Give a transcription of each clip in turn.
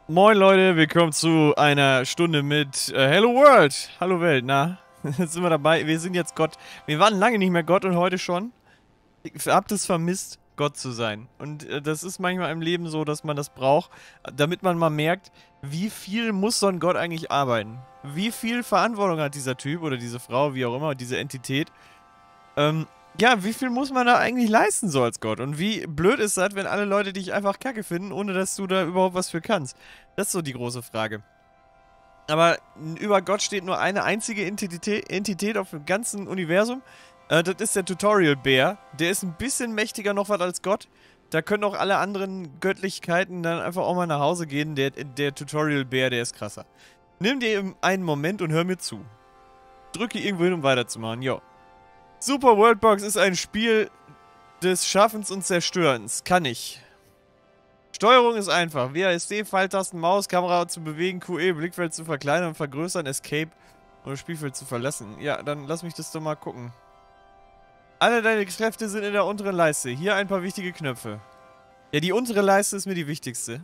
Moin Leute, willkommen zu einer Stunde mit Hello World. Hallo Welt, na? Jetzt sind wir dabei. Wir sind jetzt Gott. Wir waren lange nicht mehr Gott und heute schon. Ich hab das vermisst, Gott zu sein. Und das ist manchmal im Leben so, dass man das braucht, damit man mal merkt, wie viel muss so ein Gott eigentlich arbeiten? Wie viel Verantwortung hat dieser Typ oder diese Frau, wie auch immer, diese Entität? Ja, wie viel muss man da eigentlich leisten so als Gott? Und wie blöd ist das, wenn alle Leute dich einfach kacke finden, ohne dass du da überhaupt was für kannst? Das ist so die große Frage. Aber über Gott steht nur eine einzige Entität auf dem ganzen Universum. Das ist der Tutorial-Bär. Der ist ein bisschen mächtiger noch was als Gott. Da können auch alle anderen Göttlichkeiten dann einfach auch mal nach Hause gehen. Der Tutorial-Bär, der ist krasser. Nimm dir einen Moment und hör mir zu. Drücke irgendwo hin, um weiterzumachen. Jo. Super Worldbox ist ein Spiel des Schaffens und Zerstörens. Kann ich. Steuerung ist einfach. WASD, Pfeiltasten, Maus, Kamera zu bewegen, QE, Blickfeld zu verkleinern und vergrößern, Escape und das Spielfeld zu verlassen. Ja, dann lass mich das doch mal gucken. Alle deine Kräfte sind in der unteren Leiste. Hier ein paar wichtige Knöpfe. Ja, die untere Leiste ist mir die wichtigste.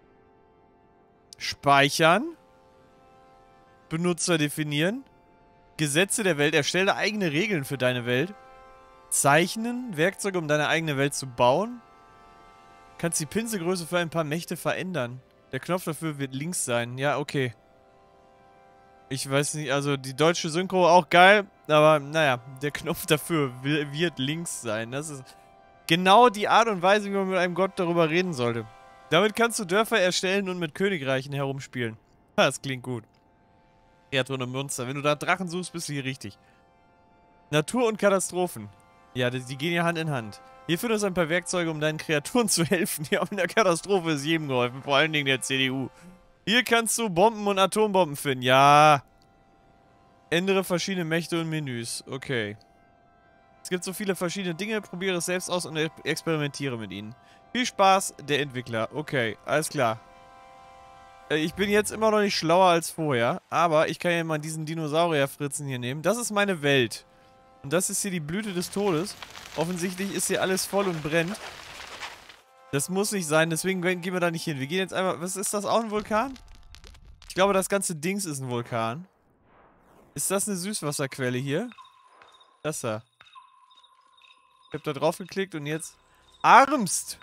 Speichern. Benutzer definieren. Gesetze der Welt. Erstelle eigene Regeln für deine Welt. Zeichnen. Werkzeuge, um deine eigene Welt zu bauen. Kannst die Pinselgröße für ein paar Mächte verändern. Der Knopf dafür wird links sein. Ja, okay. Ich weiß nicht, also die deutsche Synchro auch geil, aber naja, der Knopf dafür wird links sein. Das ist genau die Art und Weise, wie man mit einem Gott darüber reden sollte. Damit kannst du Dörfer erstellen und mit Königreichen herumspielen. Das klingt gut. Kreaturen und Monster. Wenn du da Drachen suchst, bist du hier richtig. Natur und Katastrophen. Ja, die gehen ja Hand in Hand. Hier findest du ein paar Werkzeuge, um deinen Kreaturen zu helfen. Ja, in der Katastrophe ist jedem geholfen, vor allen Dingen der CDU. Hier kannst du Bomben und Atombomben finden. Ja. Ändere verschiedene Mächte und Menüs. Okay. Es gibt so viele verschiedene Dinge. Probiere es selbst aus und experimentiere mit ihnen. Viel Spaß, der Entwickler. Okay, alles klar. Ich bin jetzt immer noch nicht schlauer als vorher. Aber ich kann ja mal diesen Dinosaurier-Fritzen hier nehmen. Das ist meine Welt. Und das ist hier die Blüte des Todes. Offensichtlich ist hier alles voll und brennt. Das muss nicht sein, deswegen gehen wir da nicht hin. Wir gehen jetzt einmal... Was ist das, auch ein Vulkan? Ich glaube, das ganze Dings ist ein Vulkan. Ist das eine Süßwasserquelle hier? Das da. Ich habe da drauf geklickt und jetzt... Armst!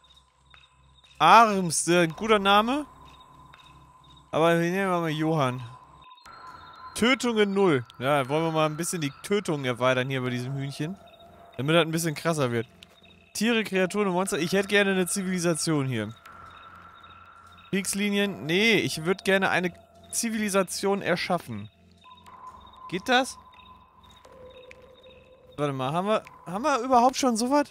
Armst, ein guter Name. Aber wir nehmen mal Johann. Tötungen 0. Ja, wollen wir mal ein bisschen die Tötungen erweitern hier bei diesem Hühnchen. Damit das ein bisschen krasser wird. Tiere, Kreaturen und Monster. Ich hätte gerne eine Zivilisation hier. Kriegslinien. Nee, ich würde gerne eine Zivilisation erschaffen. Geht das? Warte mal, haben wir überhaupt schon sowas?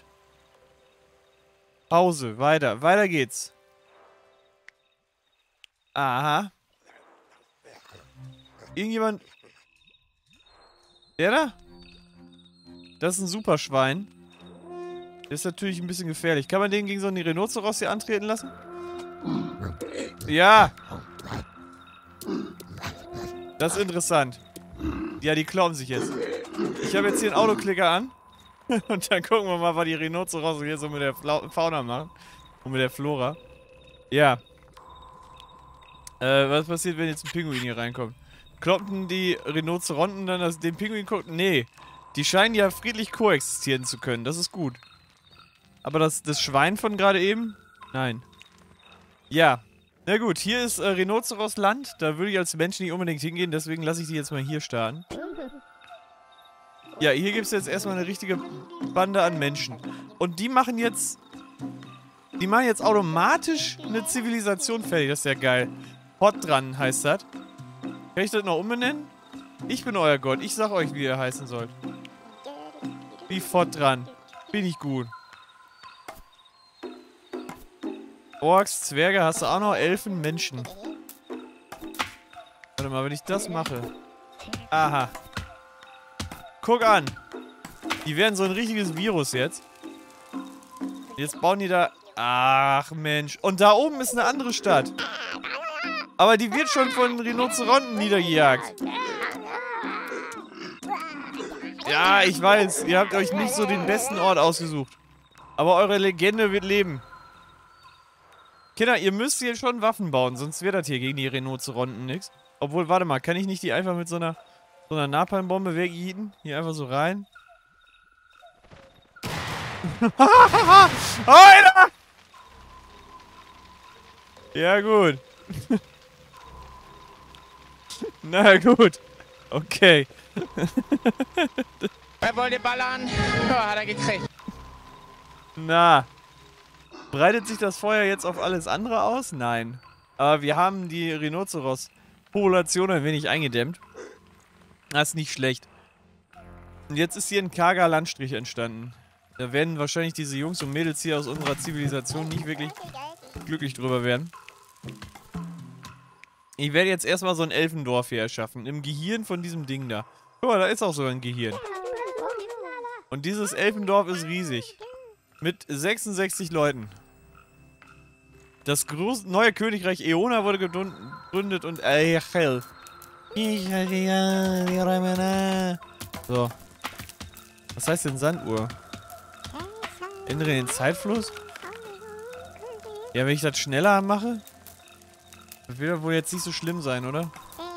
Pause, weiter. Weiter geht's. Aha. Irgendjemand... Der da? Das ist ein Superschwein. Der ist natürlich ein bisschen gefährlich. Kann man den gegen so einen Rhinoceros hier antreten lassen? Ja. Das ist interessant. Ja, die kloppen sich jetzt. Ich habe jetzt hier einen Autoklicker an. Und dann gucken wir mal, was die Rhinoceros hier so mit der Fauna machen. Und mit der Flora. Ja. Was passiert, wenn jetzt ein Pinguin hier reinkommt? Kloppen die Rhinozeronten dann den Pinguin gucken? Nee. Die scheinen ja friedlich koexistieren zu können. Das ist gut. Aber das Schwein von gerade eben? Nein. Ja. Na gut, hier ist Rhinoceros-Land. Da würde ich als Mensch nicht unbedingt hingehen. Deswegen lasse ich die jetzt mal hier starten. Ja, hier gibt es jetzt erstmal eine richtige Bande an Menschen. Und die machen jetzt... Die machen jetzt automatisch eine Zivilisation fertig. Das ist ja geil. Hot dran heißt das. Kann ich das noch umbenennen? Ich bin euer Gott. Ich sag euch, wie ihr heißen sollt. Wie fort dran. Bin ich gut. Orks, Zwerge hast du auch noch. Elfen, Menschen. Warte mal, wenn ich das mache. Aha. Guck an. Die werden so ein richtiges Virus jetzt. Jetzt bauen die da... Ach, Mensch. Und da oben ist eine andere Stadt. Aber die wird schon von Rhinozeronten niedergejagt. Ja, ich weiß. Ihr habt euch nicht so den besten Ort ausgesucht. Aber eure Legende wird leben. Kinder, ihr müsst hier schon Waffen bauen, sonst wird das hier gegen die Rhinozeronten nix. Obwohl, warte mal, kann ich nicht die einfach mit so einer Napalmbombe wegjieten? Hier einfach so rein. Alter! Ja, gut. Na gut. Okay. Wer wollte ballern? Ja, hat er gekriegt. Na. Breitet sich das Feuer jetzt auf alles andere aus? Nein. Aber wir haben die Rhinoceros-Population ein wenig eingedämmt. Das ist nicht schlecht. Und jetzt ist hier ein karger Landstrich entstanden. Da werden wahrscheinlich diese Jungs und Mädels hier aus unserer Zivilisation nicht wirklich glücklich drüber werden. Ich werde jetzt erstmal so ein Elfendorf hier erschaffen. Im Gehirn von diesem Ding da. Guck mal, da ist auch so ein Gehirn. Und dieses Elfendorf ist riesig. Mit 66 Leuten. Das neue Königreich Eona wurde gegründet und... So. Was heißt denn Sanduhr? Ändere den Zeitfluss? Ja, wenn ich das schneller mache? Das wird wohl jetzt nicht so schlimm sein, oder?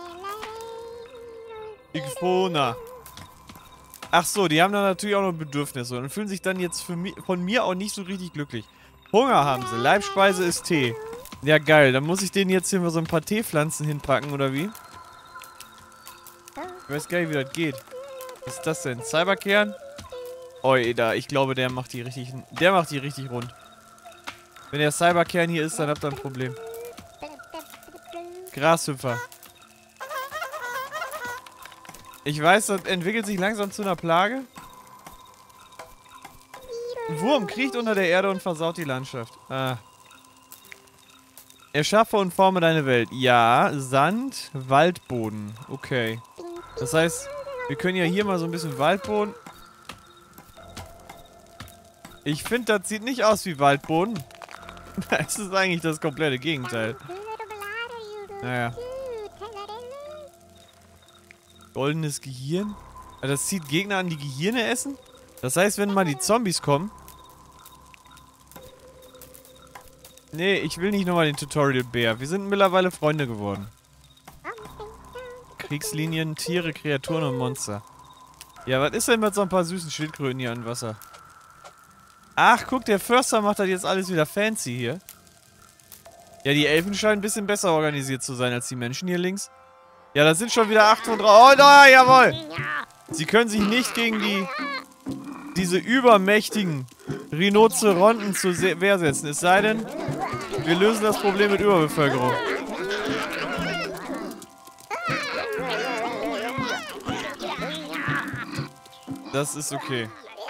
Igfona. Ach so, die haben dann natürlich auch noch Bedürfnisse und fühlen sich dann jetzt von mir auch nicht so richtig glücklich. Hunger haben sie. Leibspeise ist Tee. Ja, geil. Dann muss ich denen jetzt hier mal so ein paar Teepflanzen hinpacken, oder wie? Ich weiß gar nicht, wie das geht. Was ist das denn? Cyberkern? Oida, ich glaube, der macht die richtig rund. Wenn der Cyberkern hier ist, dann habt ihr ein Problem. Grashüpfer. Ich weiß, das entwickelt sich langsam zu einer Plage. Ein Wurm kriecht unter der Erde und versaut die Landschaft. Ah. Erschaffe und forme deine Welt. Ja, Sand, Waldboden. Okay. Das heißt, wir können ja hier mal so ein bisschen Waldboden. Ich finde, das sieht nicht aus wie Waldboden. Das ist eigentlich das komplette Gegenteil. Naja. Goldenes Gehirn? Das zieht Gegner an, die Gehirne essen? Das heißt, wenn mal die Zombies kommen... Nee, ich will nicht nochmal den Tutorial-Bär. Wir sind mittlerweile Freunde geworden. Kriegslinien, Tiere, Kreaturen und Monster. Ja, was ist denn mit so ein paar süßen Schildkröten hier an Wasser? Ach, guck, der Förster macht das jetzt alles wieder fancy hier. Ja, die Elfen scheinen ein bisschen besser organisiert zu sein als die Menschen hier links. Ja, da sind schon wieder 8 von 3. Oh, da, jawohl! Sie können sich nicht gegen diese übermächtigen Rhinozeronten zur Wehr setzen. Es sei denn, wir lösen das Problem mit Überbevölkerung. Das ist okay.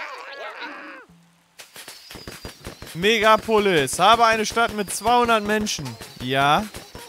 Megapolis. Habe eine Stadt mit 200 Menschen. Ja.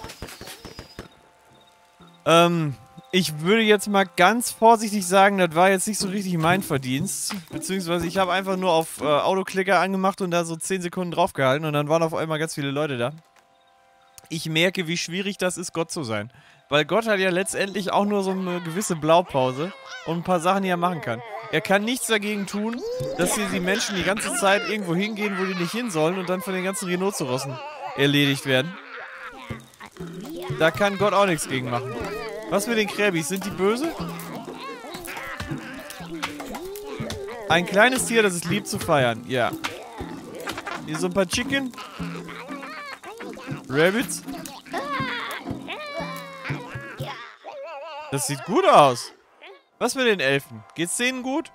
Ich würde jetzt mal ganz vorsichtig sagen, das war jetzt nicht so richtig mein Verdienst. Beziehungsweise ich habe einfach nur auf Autoklicker angemacht und da so 10 Sekunden draufgehalten und dann waren auf einmal ganz viele Leute da. Ich merke, wie schwierig das ist, Gott zu sein. Weil Gott hat ja letztendlich auch nur so eine gewisse Blaupause und ein paar Sachen, die er machen kann. Er kann nichts dagegen tun, dass hier die Menschen die ganze Zeit irgendwo hingehen, wo die nicht hin sollen und dann von den ganzen Rhinozerossen erledigt werden. Da kann Gott auch nichts gegen machen. Was mit den Kräbis? Sind die böse? Ein kleines Tier, das es liebt zu feiern. Ja. Hier so ein paar Chicken. Rabbits. Das sieht gut aus. Was mit den Elfen? Geht's denen gut?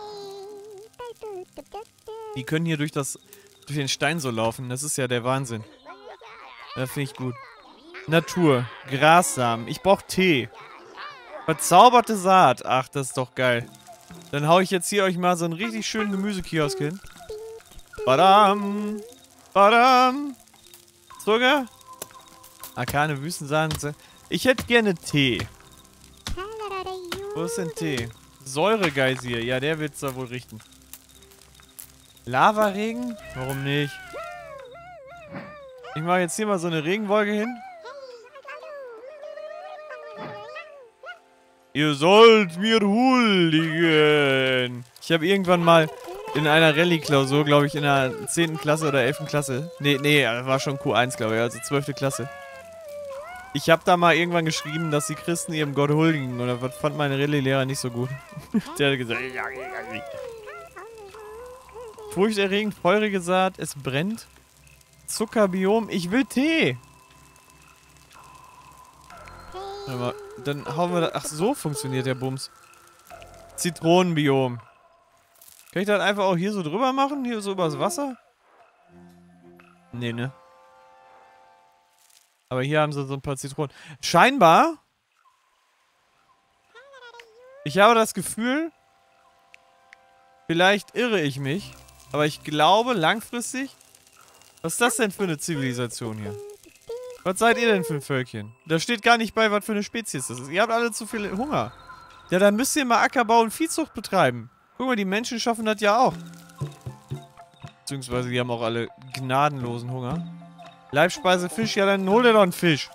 Die können hier durch den Stein so laufen. Das ist ja der Wahnsinn. Das finde ich gut. Natur. Grassamen. Ich brauche Tee. Verzauberte Saat. Ach, das ist doch geil. Dann hau ich jetzt hier euch mal so einen richtig schönen Gemüsekiosk hin. Badam. Badam. Zucker. Arkane Wüstensamen. Ich hätte gerne Tee. Wo ist denn Tee? Säuregeysir. Ja, der wird's da wohl richten. Lavaregen? Warum nicht? Ich mache jetzt hier mal so eine Regenwolke hin. Ihr sollt mir huldigen. Ich habe irgendwann mal in einer Rallye-Klausur, glaube ich, in der 10. Klasse oder 11. Klasse. Nee, das war schon Q1, glaube ich, also 12. Klasse. Ich habe da mal irgendwann geschrieben, dass die Christen ihrem Gott huldigen. Oder was fand meine Rallye-Lehrer nicht so gut. Der hat gesagt, furchterregend, feurige Saat, es brennt. Zuckerbiom, ich will Tee. Aber dann hauen wir das. Ach, so funktioniert der Bums. Zitronenbiom. Kann ich das einfach auch hier so drüber machen? Hier so übers Wasser? Nee, ne? Aber hier haben sie so ein paar Zitronen. Scheinbar. Ich habe das Gefühl, vielleicht irre ich mich, aber ich glaube langfristig, was ist das denn für eine Zivilisation hier? Was seid ihr denn für ein Völkchen? Da steht gar nicht bei, was für eine Spezies das ist. Ihr habt alle zu viel Hunger. Ja, dann müsst ihr mal Ackerbau und Viehzucht betreiben. Guck mal, die Menschen schaffen das ja auch. Beziehungsweise die haben auch alle gnadenlosen Hunger. Leibspeise Fisch, ja dann hol dir doch einen Fisch.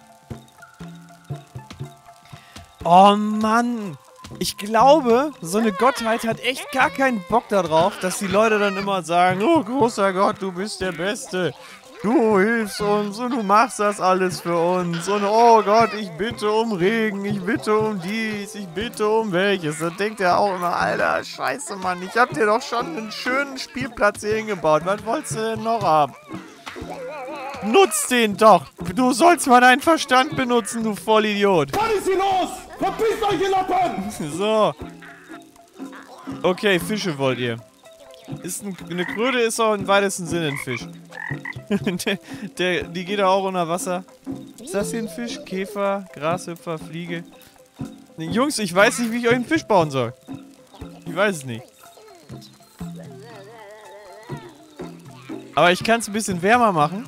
Oh Mann. Ich glaube, so eine Gottheit hat echt gar keinen Bock darauf, dass die Leute dann immer sagen, oh großer Gott, du bist der Beste. Du hilfst uns und du machst das alles für uns. Und oh Gott, ich bitte um Regen, ich bitte um dies, ich bitte um welches. Dann denkt er auch immer, Alter, scheiße Mann, ich hab dir doch schon einen schönen Spielplatz hier hingebaut. Was wolltest du denn noch haben? Nutz den doch! Du sollst mal deinen Verstand benutzen, du Vollidiot! Was ist hier los? Verpisst euch, ihr Lappen! So. Okay, Fische wollt ihr. Eine Kröte ist auch im weitesten Sinne ein Fisch. Die geht auch unter Wasser. Ist das hier ein Fisch? Käfer, Grashüpfer, Fliege? Jungs, ich weiß nicht, wie ich euch einen Fisch bauen soll. Ich weiß es nicht. Aber ich kann es ein bisschen wärmer machen.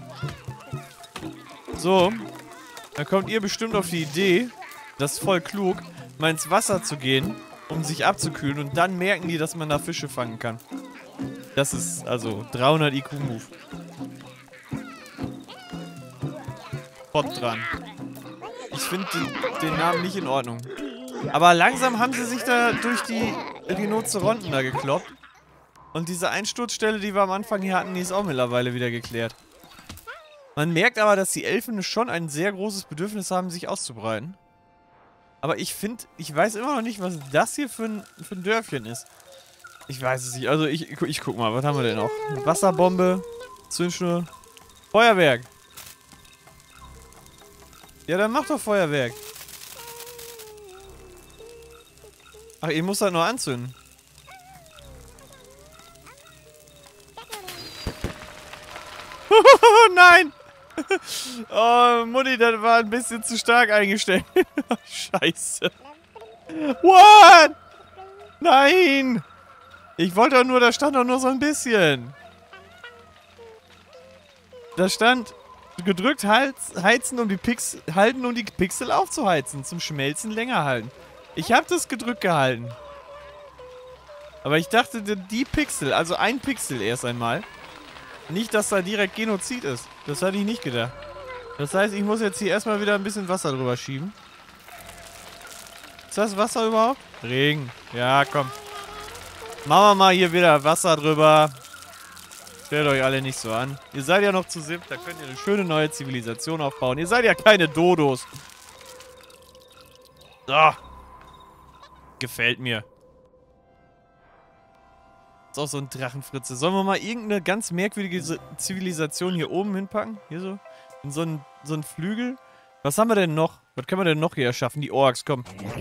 So. Dann kommt ihr bestimmt auf die Idee, das ist voll klug, mal ins Wasser zu gehen, um sich abzukühlen. Und dann merken die, dass man da Fische fangen kann. Das ist also 300 IQ-Move. Pott dran. Ich finde den Namen nicht in Ordnung. Aber langsam haben sie sich da durch die Rhinozeronten da gekloppt. Und diese Einsturzstelle, die wir am Anfang hier hatten, die ist auch mittlerweile wieder geklärt. Man merkt aber, dass die Elfen schon ein sehr großes Bedürfnis haben, sich auszubreiten. Aber ich finde, ich weiß immer noch nicht, was das hier für ein Dörfchen ist. Ich weiß es nicht. Also ich guck mal, was haben wir denn noch? Wasserbombe, Zündschnur, Feuerwerk. Ja, dann mach doch Feuerwerk. Ach, ihr müsst das nur anzünden. Nein! Oh, Mutti, das war ein bisschen zu stark eingestellt. Scheiße. What? Nein! Ich wollte doch nur, da stand doch nur so ein bisschen. Da stand, gedrückt heizen, um die halten, um die Pixel aufzuheizen. Zum Schmelzen länger halten. Ich habe das gedrückt gehalten. Aber ich dachte, die Pixel, also ein Pixel erst einmal. Nicht, dass da direkt Genozid ist. Das hatte ich nicht gedacht. Das heißt, ich muss jetzt hier erstmal wieder ein bisschen Wasser drüber schieben. Ist das Wasser überhaupt? Regen. Ja, komm. Machen wir mal hier wieder Wasser drüber. Stellt euch alle nicht so an. Ihr seid ja noch zu siebt, da könnt ihr eine schöne neue Zivilisation aufbauen. Ihr seid ja keine Dodos. So. Gefällt mir. Ist auch so ein Drachenfritze. Sollen wir mal irgendeine ganz merkwürdige Zivilisation hier oben hinpacken? Hier so? In so einen Flügel? Was haben wir denn noch? Was können wir denn noch hier erschaffen? Die Orks, komm.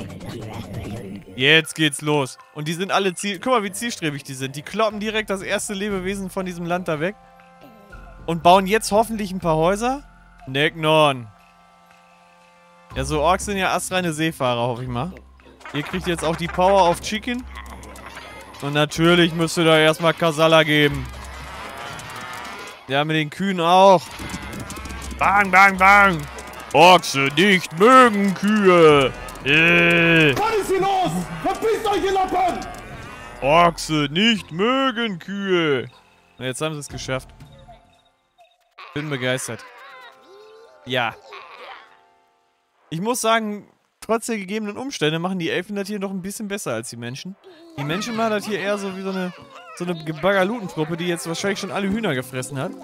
Jetzt geht's los. Und die sind alle guck mal, wie zielstrebig die sind. Die kloppen direkt das erste Lebewesen von diesem Land da weg. Und bauen jetzt hoffentlich ein paar Häuser. Necknon. Ja, so Orks sind ja astreine Seefahrer, hoffe ich mal. Ihr kriegt jetzt auch die Power auf Chicken. Und natürlich müsst ihr da erstmal Kasala geben. Ja, mit den Kühen auch. Bang, bang, bang. Ochse nicht mögen Kühe. Was ist hier los? Verpisst euch, ihr Lappen! Ochse nicht mögen Kühe. Und jetzt haben sie es geschafft. Bin begeistert. Ja. Ich muss sagen, trotz der gegebenen Umstände machen die Elfen das hier noch ein bisschen besser als die Menschen. Die Menschen machen das hier eher so wie so eine so eine Baggerlutentruppe, die jetzt wahrscheinlich schon alle Hühner gefressen hat.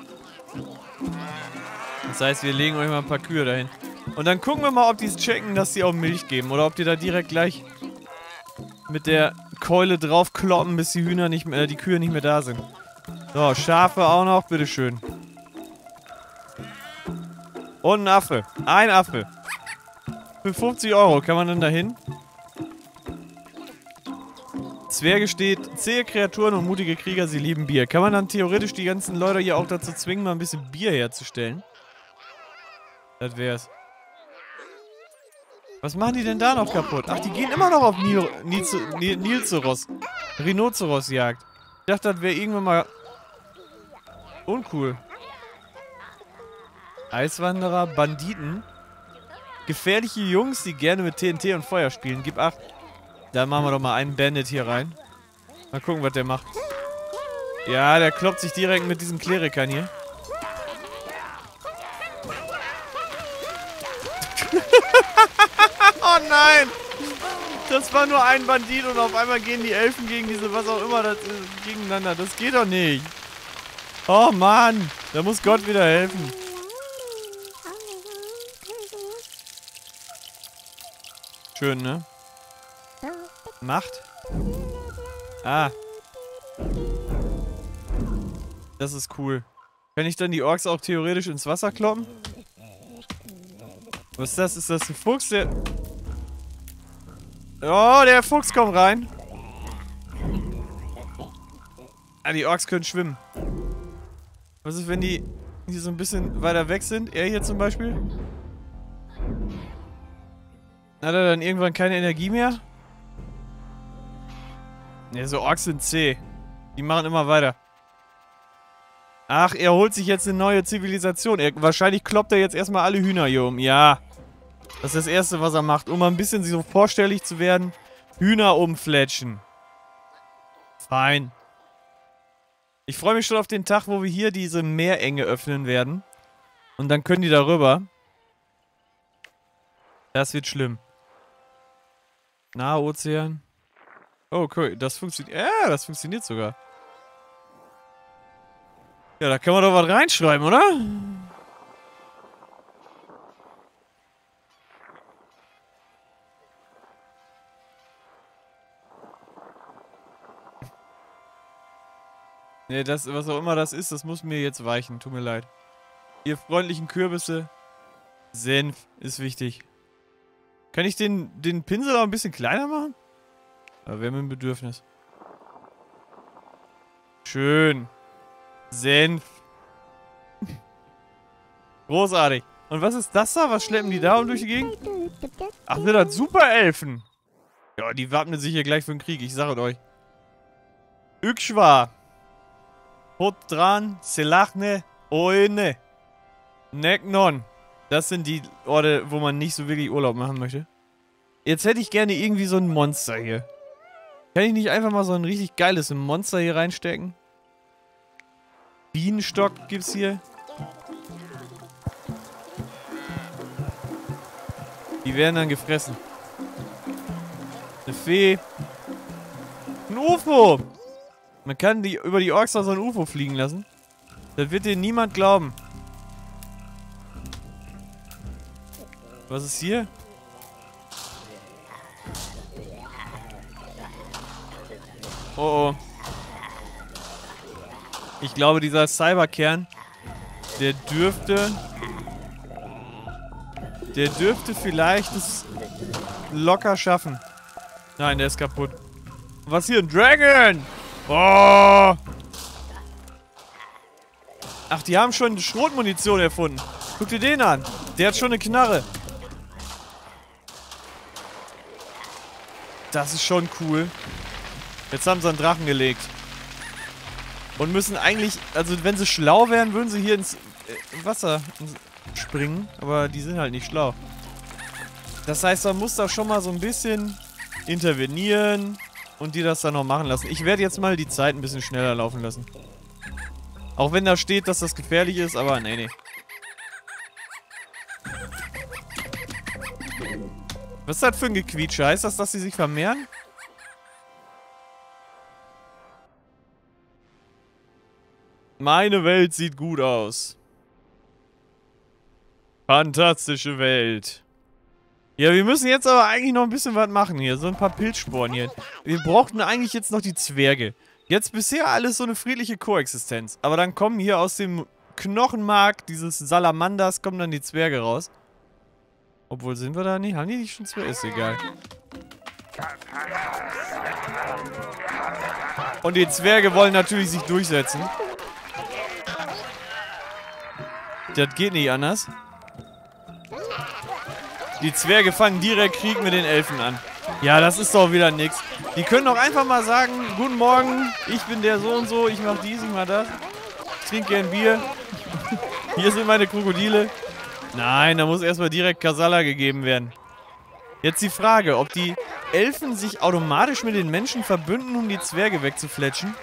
Das heißt, wir legen euch mal ein paar Kühe dahin. Und dann gucken wir mal, ob die es checken, dass die auch Milch geben. Oder ob die da direkt gleich mit der Keule drauf kloppen, bis die Hühner nicht mehr, die Kühe nicht mehr da sind. So, Schafe auch noch, bitteschön. Und ein Affe. Ein Affe. Für 50 € kann man dann dahin. Zwerge steht, zähe Kreaturen und mutige Krieger, sie lieben Bier. Kann man dann theoretisch die ganzen Leute hier auch dazu zwingen, mal ein bisschen Bier herzustellen? Das wär's. Was machen die denn da noch kaputt? Ach, die gehen immer noch auf Rhinoceros-Jagd. Ich dachte, das wäre irgendwann mal uncool. Eiswanderer, Banditen. Gefährliche Jungs, die gerne mit TNT und Feuer spielen. Gib 8. Da machen wir doch mal einen Bandit hier rein. Mal gucken, was der macht. Ja, der kloppt sich direkt mit diesen Klerikern hier. Oh nein! Das war nur ein Bandit und auf einmal gehen die Elfen gegen diese, was auch immer, das ist, gegeneinander. Das geht doch nicht. Oh Mann! Da muss Gott wieder helfen. Schön, ne? Macht. Ah. Das ist cool. Kann ich dann die Orks auch theoretisch ins Wasser kloppen? Was ist das? Ist das ein Fuchs, der... Oh, der Fuchs kommt rein. Ah, die Orks können schwimmen. Was ist, wenn die hier so ein bisschen weiter weg sind? Er hier zum Beispiel? Hat er dann irgendwann keine Energie mehr? Ne, so Orks sind zäh. Die machen immer weiter. Ach, er holt sich jetzt eine neue Zivilisation. Wahrscheinlich kloppt er jetzt erstmal alle Hühner hier um. Ja. Das ist das Erste, was er macht. Um mal ein bisschen so vorstellig zu werden. Hühner umfletschen. Fein. Ich freue mich schon auf den Tag, wo wir hier diese Meerenge öffnen werden. Und dann können die darüber. Das wird schlimm. Nahe Ozean. Oh, cool. Das funktioniert. Ja, das funktioniert sogar. Ja, da kann man doch was reinschreiben, oder? Ne, das, was auch immer das ist, das muss mir jetzt weichen. Tut mir leid. Ihr freundlichen Kürbisse. Senf ist wichtig. Kann ich den Pinsel auch ein bisschen kleiner machen? Aber wir haben ein Bedürfnis. Schön. Senf. Großartig. Und was ist das da? Was schleppen die da um durch die Gegend? Ach, sind das Superelfen. Ja, die wappnen sich hier gleich für den Krieg. Ich sage euch. Ükschwa. Hotdran, Selachne, Oene. Neknon. Das sind die Orte, wo man nicht so wirklich Urlaub machen möchte. Jetzt hätte ich gerne irgendwie so ein Monster hier. Kann ich nicht einfach mal so ein richtig geiles Monster hier reinstecken? Bienenstock gibt's hier. Die werden dann gefressen. Eine Fee. Ein UFO. Man kann über die Orks auch so ein UFO fliegen lassen. Das wird dir niemand glauben. Was ist hier? Oh oh. Ich glaube, dieser Cyberkern, der dürfte vielleicht es locker schaffen. Nein, der ist kaputt. Was hier? Ein Dragon! Oh! Ach, die haben schon Schrotmunition erfunden. Guck dir den an. Der hat schon eine Knarre. Das ist schon cool. Jetzt haben sie einen Drachen gelegt. Und müssen eigentlich, also wenn sie schlau wären, würden sie hier ins Wasser springen. Aber die sind halt nicht schlau. Das heißt, man muss da schon mal so ein bisschen intervenieren und die das dann noch machen lassen. Ich werde jetzt mal die Zeit ein bisschen schneller laufen lassen. Auch wenn da steht, dass das gefährlich ist, aber nee. Was ist das für ein Gequietsche? Heißt das, dass sie sich vermehren? Meine Welt sieht gut aus. Fantastische Welt. Ja, wir müssen jetzt aber eigentlich noch ein bisschen was machen hier. So ein paar Pilzsporen hier. Wir brauchten eigentlich jetzt noch die Zwerge. Jetzt bisher alles so eine friedliche Koexistenz. Aber dann kommen hier aus dem Knochenmark dieses Salamanders, kommen dann die Zwerge raus. Obwohl, sind wir da nicht? Haben die nicht schon Zwerge? Ist egal. Und die Zwerge wollen natürlich sich durchsetzen. Das geht nicht anders. Die Zwerge fangen direkt Krieg mit den Elfen an. Ja, das ist doch wieder nix. Die können doch einfach mal sagen, guten Morgen, ich bin der so und so, ich mach dies, ich mach das. Ich trinke gern Bier. Hier sind meine Krokodile. Nein, da muss erstmal direkt Kasala gegeben werden. Jetzt die Frage, ob die Elfen sich automatisch mit den Menschen verbünden, um die Zwerge wegzufletschen.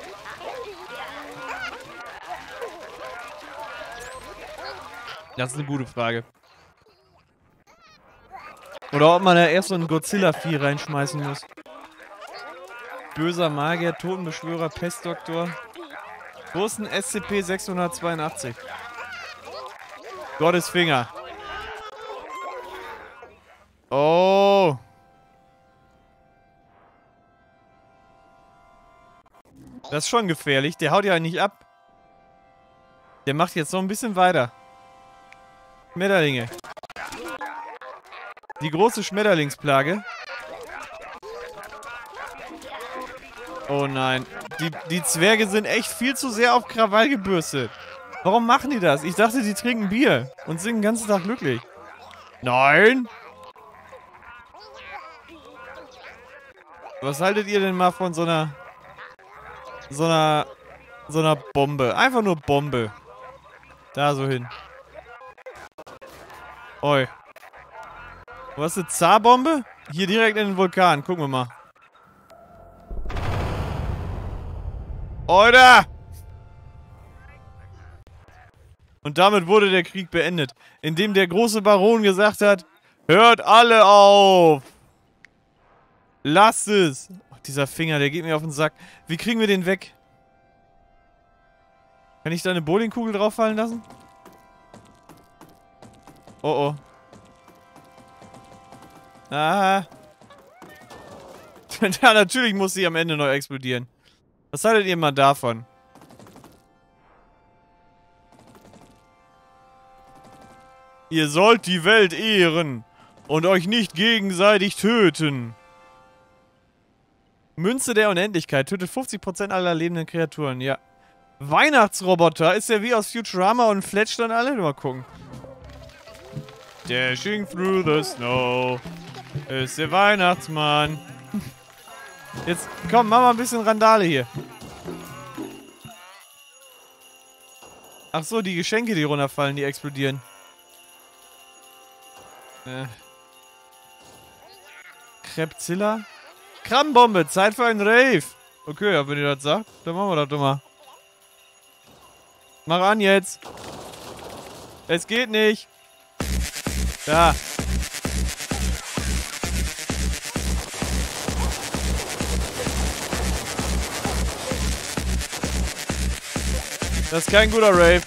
Das ist eine gute Frage. Oder ob man da erst so ein Godzilla-Vieh reinschmeißen muss. Böser Magier, Totenbeschwörer, Pestdoktor. Wo ist ein SCP-682? Gottes Finger. Oh. Das ist schon gefährlich. Der haut ja nicht ab. Der macht jetzt noch ein bisschen weiter. Schmetterlinge. Die große Schmetterlingsplage. Oh nein. Die Zwerge sind echt viel zu sehr auf Krawall gebürstet. Warum machen die das? Ich dachte, die trinken Bier und sind den ganzen Tag glücklich. Nein! Was haltet ihr denn mal von so einer Bombe? Einfach nur Bombe. Da so hin. Oi. Was ist eine Zarbombe? Hier direkt in den Vulkan. Gucken wir mal. Oida! Und damit wurde der Krieg beendet, indem der große Baron gesagt hat, hört alle auf! Lasst es! Oh, dieser Finger, der geht mir auf den Sack. Wie kriegen wir den weg? Kann ich da eine Bowlingkugel drauf fallen lassen? Oh oh. Ah. Ja, natürlich muss sie am Ende neu explodieren. Was haltet ihr mal davon? Ihr sollt die Welt ehren und euch nicht gegenseitig töten. Münze der Unendlichkeit tötet 50% aller lebenden Kreaturen, ja. Weihnachtsroboter, ist der wie aus Futurama und fletscht dann alle? Mal gucken. Dashing through the snow ist der Weihnachtsmann. Jetzt, komm, mach mal ein bisschen Randale hier. Ach so, die Geschenke, die runterfallen, die explodieren. Krepzilla? Krabbenbombe, Zeit für einen Rave. Okay, ja, wenn ihr das sagt, dann machen wir das doch mal. Mach an jetzt. Es geht nicht. Da. Das ist kein guter Rave.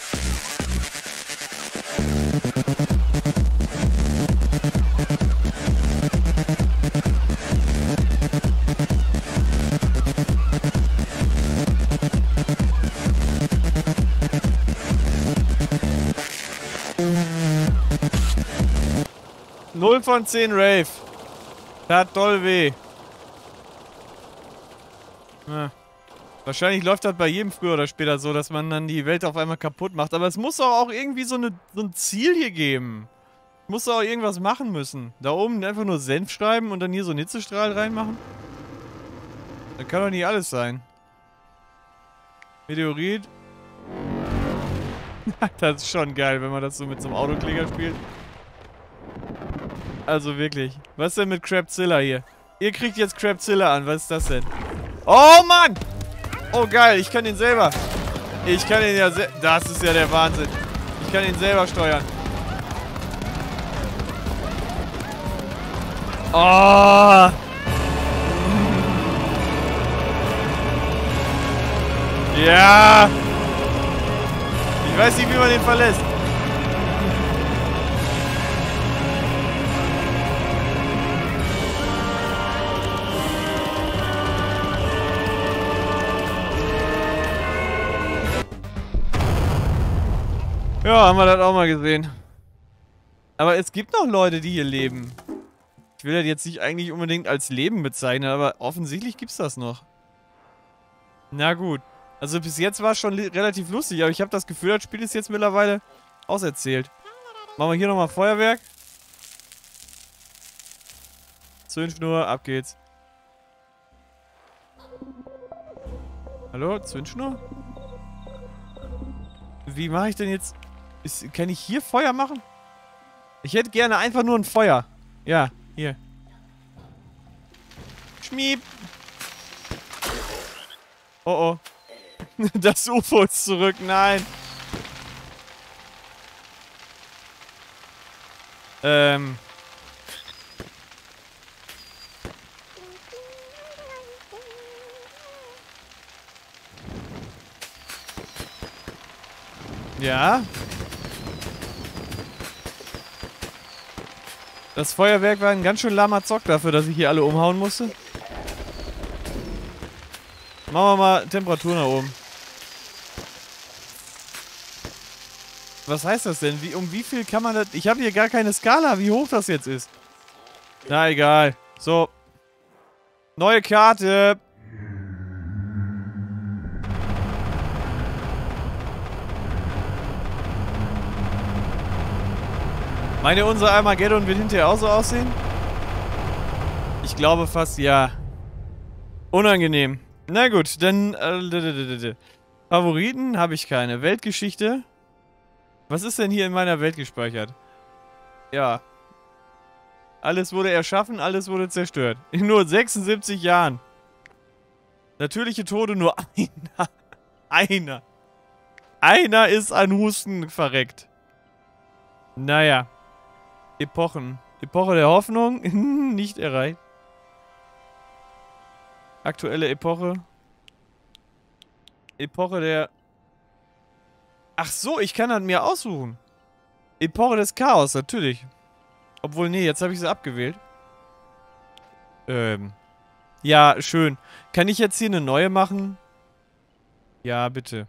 Null von 10 Rave. Tat doll weh. Ja. Wahrscheinlich läuft das bei jedem früher oder später so, dass man dann die Welt auf einmal kaputt macht. Aber es muss doch auch irgendwie so ein Ziel hier geben. Muss doch auch irgendwas machen müssen. Da oben einfach nur Senf schreiben und dann hier so einen Hitzestrahl reinmachen? Das kann doch nicht alles sein. Meteorit. Das ist schon geil, wenn man das so mit so einem Autoklicker spielt. Also wirklich. Was ist denn mit Crabzilla hier? Ihr kriegt jetzt Crabzilla an. Was ist das denn? Oh Mann! Oh geil, ich kann den selber. Ich kann den ja selber. Das ist ja der Wahnsinn. Ich kann ihn selber steuern. Oh! Ja! Ich weiß nicht, wie man den verlässt. Ja, haben wir das auch mal gesehen. Aber es gibt noch Leute, die hier leben. Ich will das jetzt nicht eigentlich unbedingt als Leben bezeichnen, aber offensichtlich gibt's das noch. Na gut. Also bis jetzt war es schon relativ lustig, aber ich habe das Gefühl, das Spiel ist jetzt mittlerweile auserzählt. Machen wir hier nochmal Feuerwerk. Zündschnur, ab geht's. Hallo, Zündschnur? Wie mache ich denn jetzt... kann ich hier Feuer machen? Ich hätte gerne einfach nur ein Feuer. Ja, hier. Schmieb. Oh oh. Das UFO ist zurück, nein. Ja. Das Feuerwerk war ein ganz schön lahmer Zock dafür, dass ich hier alle umhauen musste. Machen wir mal Temperatur nach oben. Was heißt das denn? Um wie viel kann man das... Ich habe hier gar keine Skala, wie hoch das jetzt ist. Na egal. So. Neue Karte. Meint ihr, unser Armageddon wird hinterher auch so aussehen? Ich glaube fast ja. Unangenehm. Na gut, dann... Favoriten habe ich keine. Weltgeschichte. Was ist denn hier in meiner Welt gespeichert? Ja. Alles wurde erschaffen, alles wurde zerstört. In nur 76 Jahren. Natürliche Tode nur einer. Einer. Einer ist an Husten verreckt. Naja. Epochen. Epoche der Hoffnung. Nicht erreicht. Aktuelle Epoche. Epoche der... Ach so, ich kann das mir aussuchen. Epoche des Chaos, natürlich. Obwohl, nee, jetzt habe ich sie abgewählt. Ja, schön. Kann ich jetzt hier eine neue machen? Ja, bitte.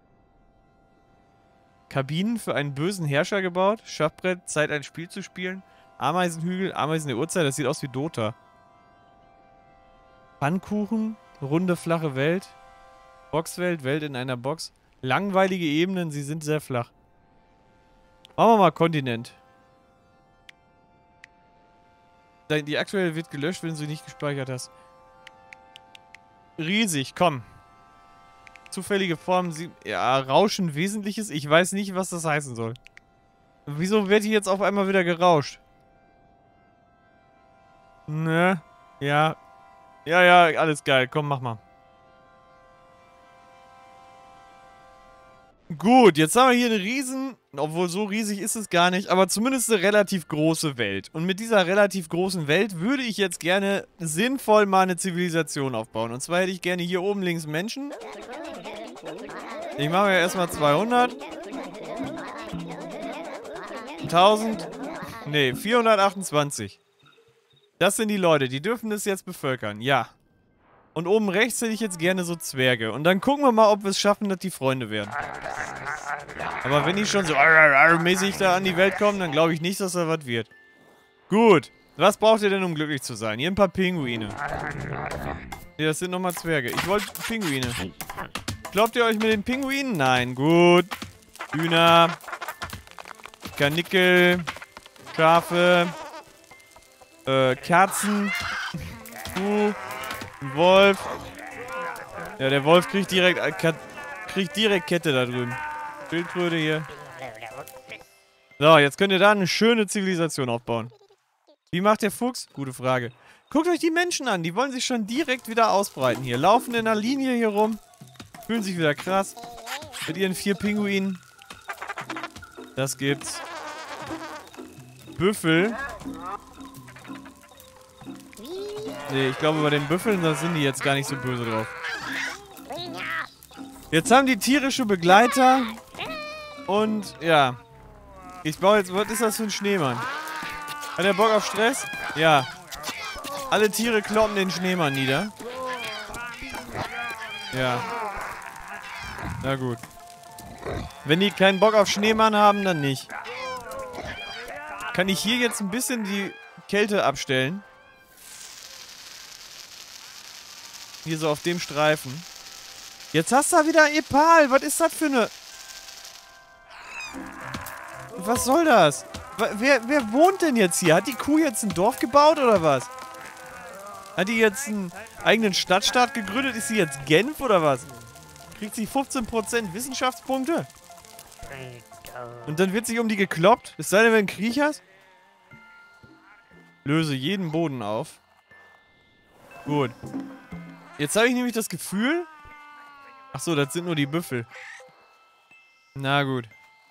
Kabinen für einen bösen Herrscher gebaut. Schachbrett, Zeit ein Spiel zu spielen. Ameisenhügel, Ameisen der Uhrzeit. Das sieht aus wie Dota. Pfannkuchen, runde, flache Welt. Boxwelt, Welt in einer Box. Langweilige Ebenen, sie sind sehr flach. Machen wir mal Kontinent. Die aktuelle wird gelöscht, wenn du sie nicht gespeichert hast. Riesig, komm. Zufällige Formen, ja, Rauschen, Wesentliches. Ich weiß nicht, was das heißen soll. Wieso wird die jetzt auf einmal wieder gerauscht? Ne, ja. Ja, alles geil. Komm, mach mal. Gut, jetzt haben wir hier eine riesen, obwohl so riesig ist es gar nicht, aber zumindest eine relativ große Welt. Und mit dieser relativ großen Welt würde ich jetzt gerne sinnvoll mal eine Zivilisation aufbauen. Und zwar hätte ich gerne hier oben links Menschen. Ich mache ja erstmal 200. 1000. Nee, 428. Das sind die Leute, die dürfen das jetzt bevölkern, ja. Und oben rechts hätte ich jetzt gerne so Zwerge. Und dann gucken wir mal, ob wir es schaffen, dass die Freunde werden. Aber wenn die schon so mäßig da an die Welt kommen, dann glaube ich nicht, dass da was wird. Gut. Was braucht ihr denn, um glücklich zu sein? Hier ein paar Pinguine. Nee, das sind nochmal Zwerge. Ich wollte Pinguine. Glaubt ihr euch mit den Pinguinen? Nein. Gut. Hühner. Karnickel. Schafe. Kerzen. Kuh. Ein Wolf. Ja, der Wolf kriegt direkt Kette da drüben. Schildkröte hier. So, jetzt könnt ihr da eine schöne Zivilisation aufbauen. Wie macht der Fuchs? Gute Frage. Guckt euch die Menschen an. Die wollen sich schon direkt wieder ausbreiten hier. Laufen in einer Linie hier rum. Fühlen sich wieder krass. Mit ihren 4 Pinguinen. Das gibt's. Büffel. Nee, ich glaube, bei den Büffeln, da sind die jetzt gar nicht so böse drauf. Jetzt haben die tierische Begleiter Und, ja. Ich baue jetzt... Was ist das für ein Schneemann? Hat er Bock auf Stress? Ja. Alle Tiere kloppen den Schneemann nieder. Ja. Na gut. Wenn die keinen Bock auf Schneemann haben, dann nicht. Kann ich hier jetzt ein bisschen die Kälte abstellen? Hier so auf dem Streifen. Jetzt hast du da wieder Epal. Was ist das für eine... Was soll das? Wer wohnt denn jetzt hier? Hat die Kuh jetzt ein Dorf gebaut oder was? Hat die jetzt einen eigenen Stadtstaat gegründet? Ist sie jetzt Genf oder was? Kriegt sie 15% Wissenschaftspunkte? Und dann wird sich um die gekloppt? Es sei denn, wenn du einen Krieg hast? Löse jeden Boden auf. Gut. Jetzt habe ich nämlich das Gefühl... Achso, das sind nur die Büffel. Na gut.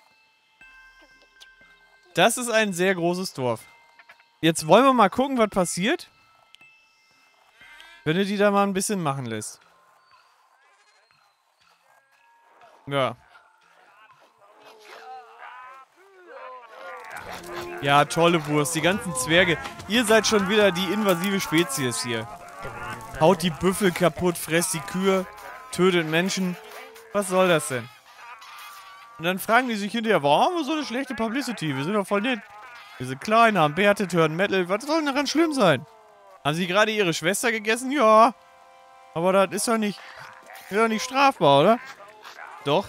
Das ist ein sehr großes Dorf. Jetzt wollen wir mal gucken, was passiert. Wenn du die da mal ein bisschen machen lässt. Ja. Ja, tolle Wurst. Die ganzen Zwerge. Ihr seid schon wieder die invasive Spezies hier. Haut die Büffel kaputt, fresst die Kühe, tötet Menschen. Was soll das denn? Und dann fragen die sich hinterher, warum haben wir so eine schlechte Publicity? Wir sind doch voll nett. Wir sind klein, haben Bärte, hören Metal. Was soll denn daran schlimm sein? Haben sie gerade ihre Schwester gegessen? Ja. Aber das ist doch nicht strafbar, oder? Doch.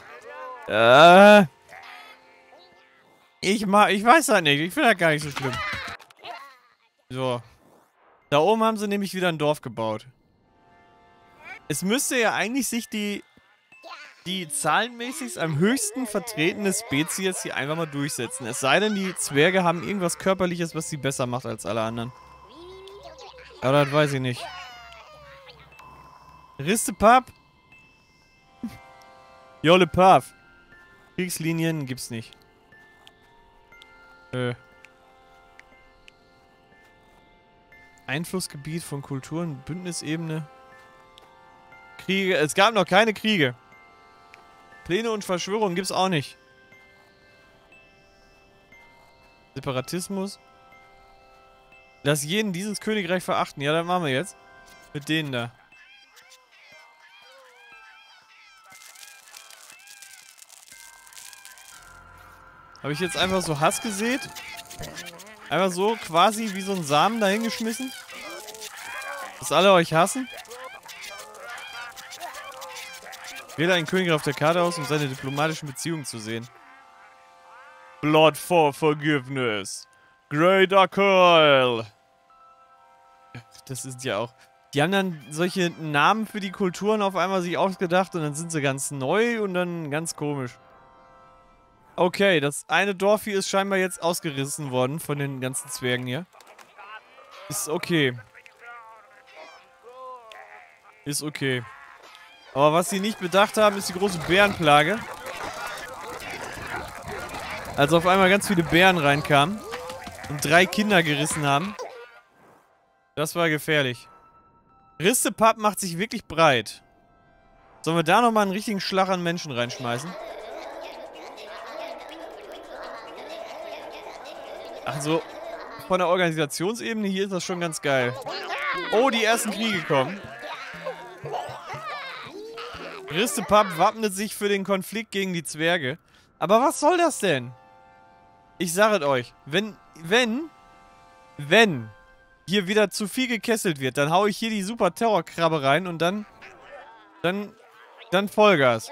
Ich weiß das nicht. Ich finde das gar nicht so schlimm. So. Da oben haben sie nämlich wieder ein Dorf gebaut. Es müsste ja eigentlich sich die zahlenmäßig am höchsten vertretene Spezies hier einfach mal durchsetzen. Es sei denn, die Zwerge haben irgendwas Körperliches, was sie besser macht als alle anderen. Aber das weiß ich nicht. Ristepap? Jolle Paf. Kriegslinien gibt's nicht. Einflussgebiet von Kulturen, Bündnisebene. Kriege. Es gab noch keine Kriege. Pläne und Verschwörungen gibt's auch nicht. Separatismus. Lass jeden dieses Königreich verachten. Ja, dann machen wir jetzt. Mit denen da. Habe ich jetzt einfach so Hass gesät? Einfach so quasi wie so ein Samen dahingeschmissen? Dass alle euch hassen? Wähle einen König auf der Karte aus, um seine diplomatischen Beziehungen zu sehen. Blood for Forgiveness. Great Akal. Das ist ja auch... Die haben dann solche Namen für die Kulturen auf einmal sich ausgedacht und dann sind sie ganz neu und dann ganz komisch. Okay, das eine Dorf hier ist scheinbar jetzt ausgerissen worden von den ganzen Zwergen hier. Ist okay. Ist okay. Aber was sie nicht bedacht haben, ist die große Bärenplage. Als auf einmal ganz viele Bären reinkamen und 3 Kinder gerissen haben. Das war gefährlich. Ristepap macht sich wirklich breit. Sollen wir da nochmal einen richtigen Schlag an Menschen reinschmeißen? Also, von der Organisationsebene hier ist das schon ganz geil. Oh, die ersten Kriege kommen. Ristepap wappnet sich für den Konflikt gegen die Zwerge. Aber was soll das denn? Ich sage es euch, wenn hier wieder zu viel gekesselt wird, dann hau ich hier die super Terrorkrabbe rein und dann Vollgas.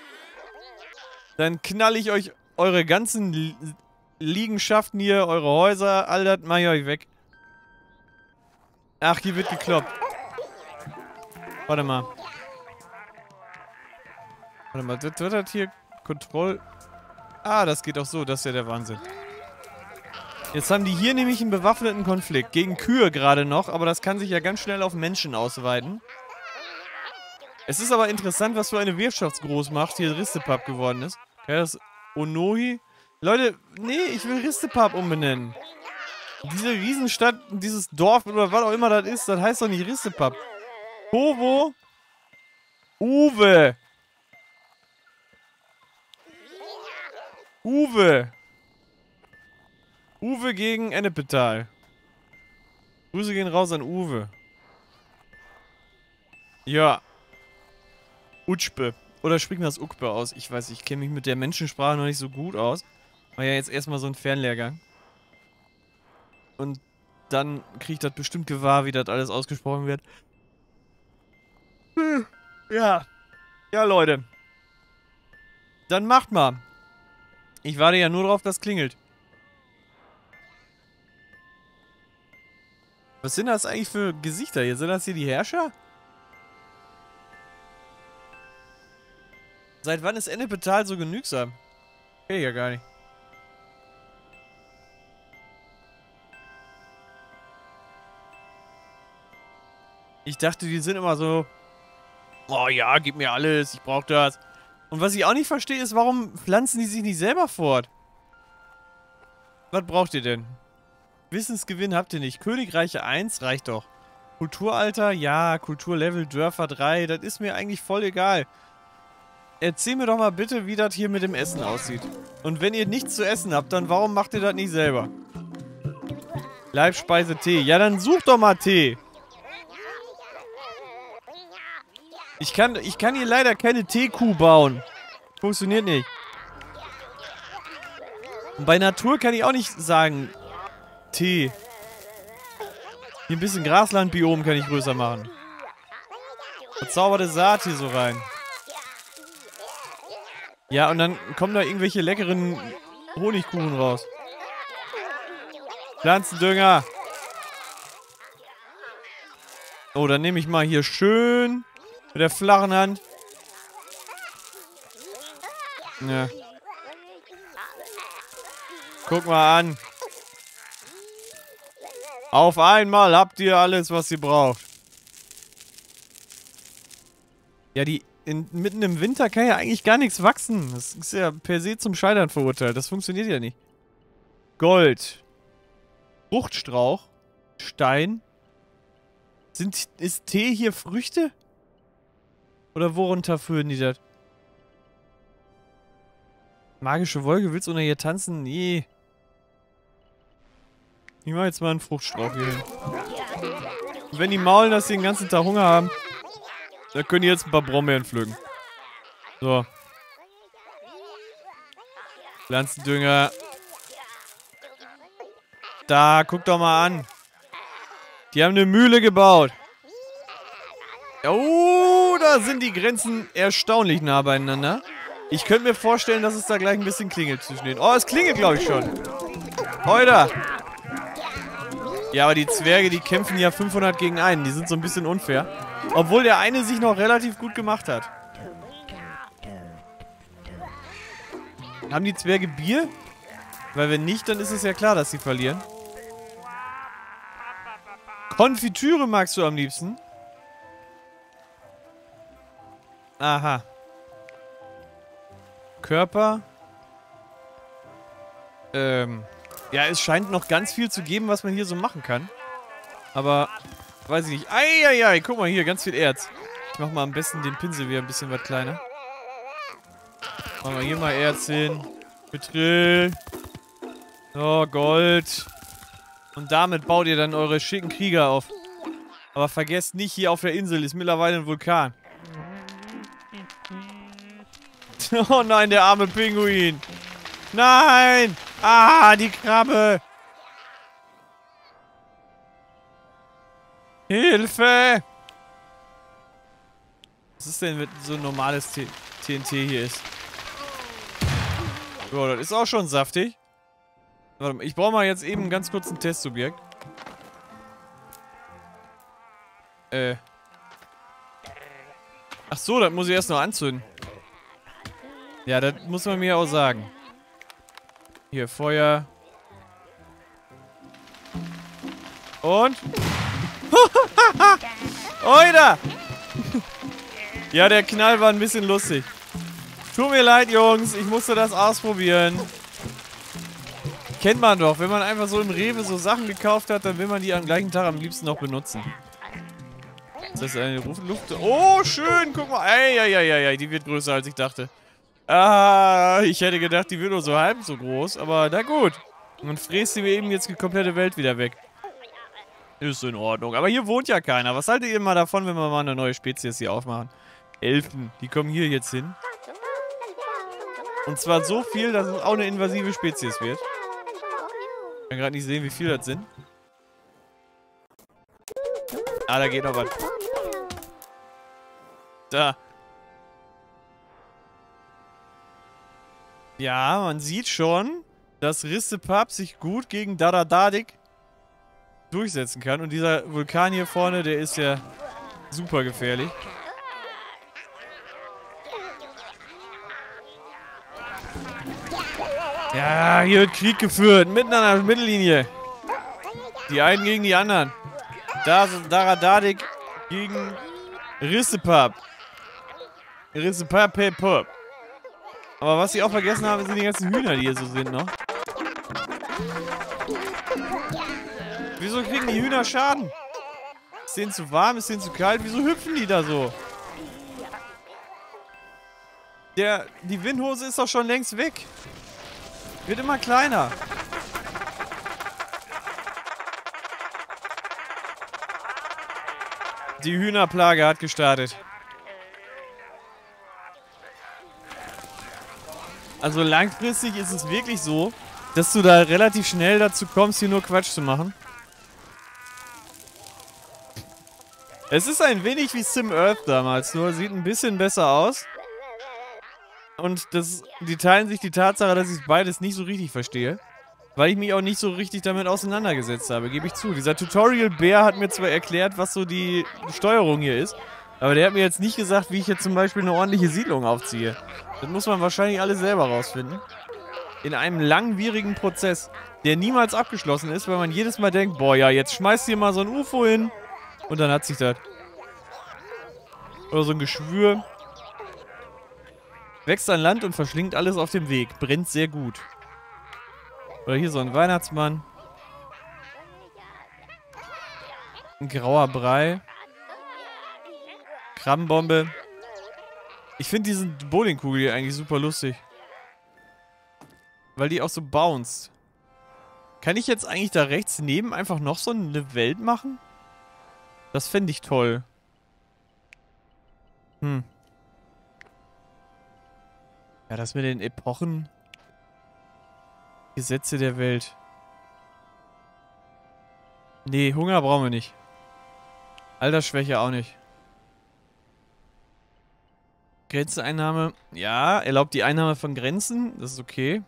Dann knall ich euch eure ganzen Liegenschaften hier, eure Häuser, all das mach ich euch weg. Ach, hier wird gekloppt. Warte mal. Warte mal, das wird das hier Kontroll... Ah, das geht auch so, das ist ja der Wahnsinn. Jetzt haben die hier nämlich einen bewaffneten Konflikt. Gegen Kühe gerade noch, aber das kann sich ja ganz schnell auf Menschen ausweiten. Es ist aber interessant, was für eine Wirtschaftsgroßmacht hier Ristepap geworden ist. Ja, das Onohi. Leute, nee, ich will Ristepap umbenennen. Diese Riesenstadt, dieses Dorf oder was auch immer das ist, das heißt doch nicht Ristepap. Povo. Uwe. Uwe. Uwe gegen Ennepetal. Grüße gehen raus an Uwe. Ja. Utschpe. Oder spricht man das Ukpe aus? Ich weiß, ich kenne mich mit der Menschensprache noch nicht so gut aus. War ja jetzt erstmal so ein Fernlehrgang. Und dann kriege ich das bestimmt gewahr, wie das alles ausgesprochen wird. Ja. Ja, Leute. Dann macht mal. Ich warte ja nur drauf, dass klingelt. Was sind das eigentlich für Gesichter hier? Sind das hier die Herrscher? Seit wann ist Ennepetal so genügsam? Kenn ich ja gar nicht. Ich dachte, die sind immer so... Oh ja, gib mir alles, ich brauch das. Und was ich auch nicht verstehe, ist, warum pflanzen die sich nicht selber fort? Was braucht ihr denn? Wissensgewinn habt ihr nicht. Königreiche 1 reicht doch. Kulturalter, ja. Kulturlevel, Dörfer 3, das ist mir eigentlich voll egal. Erzähl mir doch mal bitte, wie das hier mit dem Essen aussieht. Und wenn ihr nichts zu essen habt, dann warum macht ihr das nicht selber? Leibspeise Tee. Ja, dann sucht doch mal Tee. Ich kann hier leider keine Teekuh bauen. Funktioniert nicht. Und bei Natur kann ich auch nicht sagen... Tee. Hier ein bisschen Graslandbiom kann ich größer machen. Verzauberte Saat hier so rein. Ja, und dann kommen da irgendwelche leckeren Honigkuchen raus. Pflanzendünger. Oh, dann nehme ich mal hier schön mit der flachen Hand. Ja. Guck mal an. Auf einmal habt ihr alles, was ihr braucht. Ja, mitten im Winter kann ja eigentlich gar nichts wachsen. Das ist ja per se zum Scheitern verurteilt. Das funktioniert ja nicht. Gold. Fruchtstrauch. Stein. Ist Tee hier Früchte? Oder worunter führen die das? Magische Wolke, willst du unter hier tanzen? Nee. Ich mach jetzt mal einen Fruchtstrauch hier hin. Und wenn die maulen, dass sie den ganzen Tag Hunger haben, dann können die jetzt ein paar Brombeeren pflücken. So. Pflanzendünger. Da, guck doch mal an. Die haben eine Mühle gebaut. Oh, da sind die Grenzen erstaunlich nah beieinander. Ich könnte mir vorstellen, dass es da gleich ein bisschen klingelt zwischen denen. Oh, es klingelt, glaube ich, schon. Heute. Ja, aber die Zwerge, die kämpfen ja 500 gegen einen. Die sind so ein bisschen unfair. Obwohl der eine sich noch relativ gut gemacht hat. Haben die Zwerge Bier? Weil wenn nicht, dann ist es ja klar, dass sie verlieren. Konfitüre magst du am liebsten? Aha. Körper. Ja, es scheint noch ganz viel zu geben, was man hier so machen kann. Aber, weiß ich nicht. Eieiei, guck mal hier, ganz viel Erz. Ich mach mal am besten den Pinsel wieder ein bisschen was kleiner. Machen wir hier mal Erz hin. Betrill. So, Gold. Und damit baut ihr dann eure schicken Krieger auf. Aber vergesst nicht, hier auf der Insel ist mittlerweile ein Vulkan. Oh nein, der arme Pinguin. Nein! Ah, die Krabbe! Hilfe! Was ist denn, wenn so ein normales TNT hier ist? So, das ist auch schon saftig. Warte mal, ich brauche mal jetzt eben ganz kurz ein Testsubjekt. Ach so, das muss ich erst noch anzünden. Ja, das muss man mir auch sagen. Hier, Feuer. Und? Oida! Ja, der Knall war ein bisschen lustig. Tut mir leid, Jungs. Ich musste das ausprobieren. Kennt man doch. Wenn man einfach so im Rewe so Sachen gekauft hat, dann will man die am gleichen Tag am liebsten noch benutzen. Ist das eine Luft? Oh, schön. Guck mal. Eieieiei. Die wird größer, als ich dachte. Ah, ich hätte gedacht, die wird nur so halb so groß, aber na gut. Und fräst sie mir eben jetzt die komplette Welt wieder weg. Ist in Ordnung. Aber hier wohnt ja keiner. Was haltet ihr mal davon, wenn wir mal eine neue Spezies hier aufmachen? Elfen, die kommen hier jetzt hin. Und zwar so viel, dass es auch eine invasive Spezies wird. Ich kann gerade nicht sehen, wie viel das sind. Ah, da geht noch was. Da. Ja, man sieht schon, dass Rissepap sich gut gegen Daradadik durchsetzen kann. Und dieser Vulkan hier vorne, der ist ja super gefährlich. Ja, hier wird Krieg geführt. Mitten an der Mittellinie. Die einen gegen die anderen. Da ist Daradadik gegen Rissepap. Rissepap. Aber was sie auch vergessen haben, sind die ganzen Hühner, die hier so sind noch. Wieso kriegen die Hühner Schaden? Ist denen zu warm? Ist denen zu kalt? Wieso hüpfen die da so? Die Windhose ist doch schon längst weg. Wird immer kleiner. Die Hühnerplage hat gestartet. Also langfristig ist es wirklich so, dass du da relativ schnell dazu kommst, hier nur Quatsch zu machen. Es ist ein wenig wie SimEarth damals, nur sieht ein bisschen besser aus. Und die teilen sich die Tatsache, dass ich beides nicht so richtig verstehe. Weil ich mich auch nicht so richtig damit auseinandergesetzt habe, gebe ich zu. Dieser Tutorial-Bär hat mir zwar erklärt, was so die Steuerung hier ist, aber der hat mir jetzt nicht gesagt, wie ich jetzt zum Beispiel eine ordentliche Siedlung aufziehe. Das muss man wahrscheinlich alles selber rausfinden. In einem langwierigen Prozess, der niemals abgeschlossen ist, weil man jedes Mal denkt, boah ja, jetzt schmeißt hier mal so ein UFO hin und dann hat sich das. Oder so ein Geschwür. Wächst an Land und verschlingt alles auf dem Weg. Brennt sehr gut. Oder hier so ein Weihnachtsmann. Ein grauer Brei. Krabbenbombe. Ich finde diesen Bowlingkugel hier eigentlich super lustig. Weil die auch so bounced. Kann ich jetzt eigentlich da rechts neben einfach noch so eine Welt machen? Das fände ich toll. Ja, das mit den Epochen. Gesetze der Welt. Nee, Hunger brauchen wir nicht. Altersschwäche auch nicht. Grenzeneinnahme. Ja, erlaubt die Einnahme von Grenzen. Das ist okay.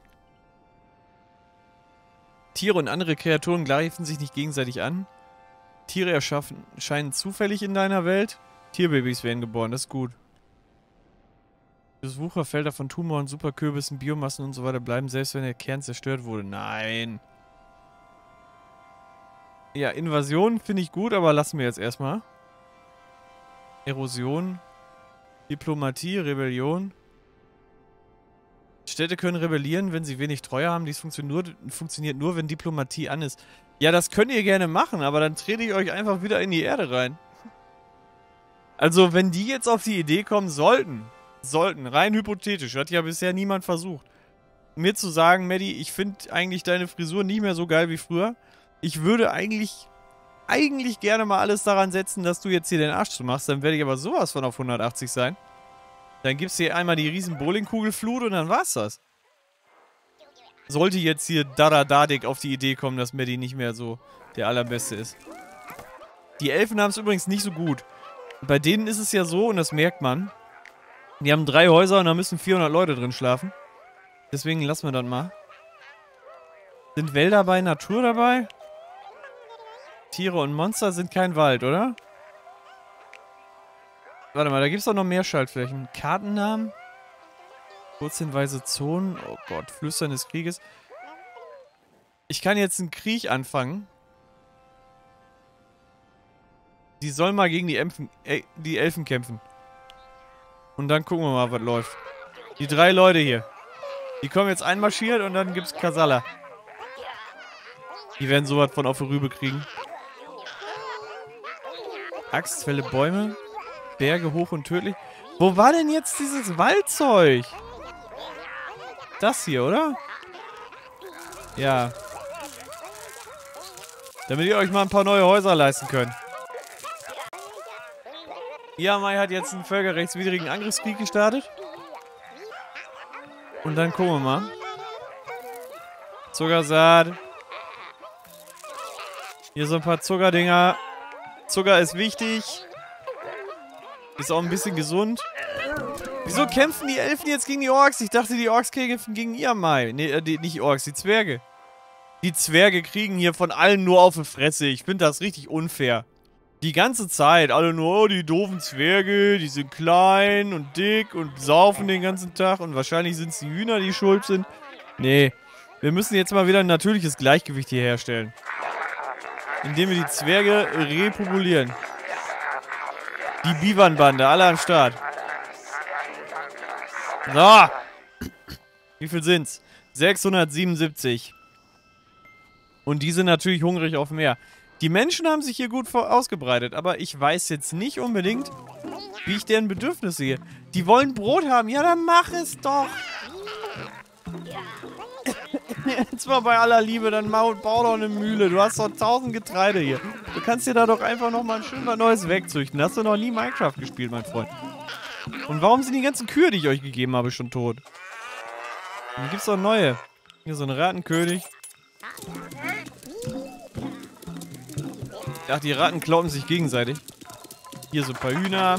Tiere und andere Kreaturen greifen sich nicht gegenseitig an. Tiere erscheinen zufällig in deiner Welt. Tierbabys werden geboren, das ist gut. Das Wucherfelder von Tumoren, Superkürbissen, Biomassen und so weiter bleiben, selbst wenn der Kern zerstört wurde. Nein. Ja, Invasion finde ich gut, aber lassen wir jetzt erstmal. Erosion. Diplomatie, Rebellion. Städte können rebellieren, wenn sie wenig Treue haben. Dies funktioniert nur, wenn Diplomatie an ist. Ja, das könnt ihr gerne machen, aber dann trete ich euch einfach wieder in die Erde rein. Also, wenn die jetzt auf die Idee kommen sollten, rein hypothetisch, hat ja bisher niemand versucht, mir zu sagen, Maddie, ich finde eigentlich deine Frisur nicht mehr so geil wie früher. Ich würde eigentlich gerne mal alles daran setzen, dass du jetzt hier den Arsch zu machst. Dann werde ich aber sowas von auf 180 sein. Dann gibt's hier einmal die riesen Bowlingkugelflut und dann war's das. Sollte jetzt hier Daradadik auf die Idee kommen, dass Maddie nicht mehr so der Allerbeste ist. Die Elfen haben es übrigens nicht so gut. Bei denen ist es ja so, und das merkt man, die haben 3 Häuser und da müssen 400 Leute drin schlafen. Deswegen lassen wir das mal. Sind Wälder bei, Natur dabei? Tiere und Monster sind kein Wald, oder? Warte mal, da gibt es doch noch mehr Schaltflächen. Kartennamen? Kurzhinweise Zonen. Oh Gott, Flüstern des Krieges. Ich kann jetzt einen Krieg anfangen. Die sollen mal gegen die Elfen kämpfen. Und dann gucken wir mal, was läuft. Die 3 Leute hier. Die kommen jetzt einmarschiert und dann gibt's Kasala. Die werden sowas von auf die Rübe kriegen. Axt, fälle Bäume. Berge hoch und tödlich. Wo war denn jetzt dieses Waldzeug? das hier, oder? Ja. Damit ihr euch mal ein paar neue Häuser leisten könnt. Iamai hat jetzt einen völkerrechtswidrigen Angriffskrieg gestartet. Und dann gucken wir mal. Zuckersaat. Hier so ein paar Zuckerdinger. Zucker ist wichtig. Ist auch ein bisschen gesund. Wieso kämpfen die Elfen jetzt gegen die Orks? Ich dachte, die Orks kämpfen gegen Iamai. Nee, nicht Orks, die Zwerge. Die Zwerge kriegen hier von allen nur auf die Fresse. Ich finde das richtig unfair. Die ganze Zeit. Alle nur, oh, die doofen Zwerge, die sind klein und dick und saufen den ganzen Tag. Und wahrscheinlich sind es die Hühner, die schuld sind. Nee. Wir müssen jetzt mal wieder ein natürliches Gleichgewicht hier herstellen. Indem wir die Zwerge repopulieren. Die Bivernbande, alle am Start. So. Wie viel sind's? 677. Und die sind natürlich hungrig auf mehr. Die Menschen haben sich hier gut ausgebreitet, aber ich weiß jetzt nicht unbedingt, wie ich deren Bedürfnisse sehe. Die wollen Brot haben. Ja, dann mach es doch. Jetzt mal bei aller Liebe, dann bau doch eine Mühle. Du hast doch 1000 Getreide hier. Du kannst dir da doch einfach noch mal ein schön was Neues wegzüchten. Hast du noch nie Minecraft gespielt, mein Freund. Und warum sind die ganzen Kühe, die ich euch gegeben habe, schon tot? Dann gibt's doch neue. Hier so ein Rattenkönig. Ach, die Ratten kloppen sich gegenseitig. Hier so ein paar Hühner.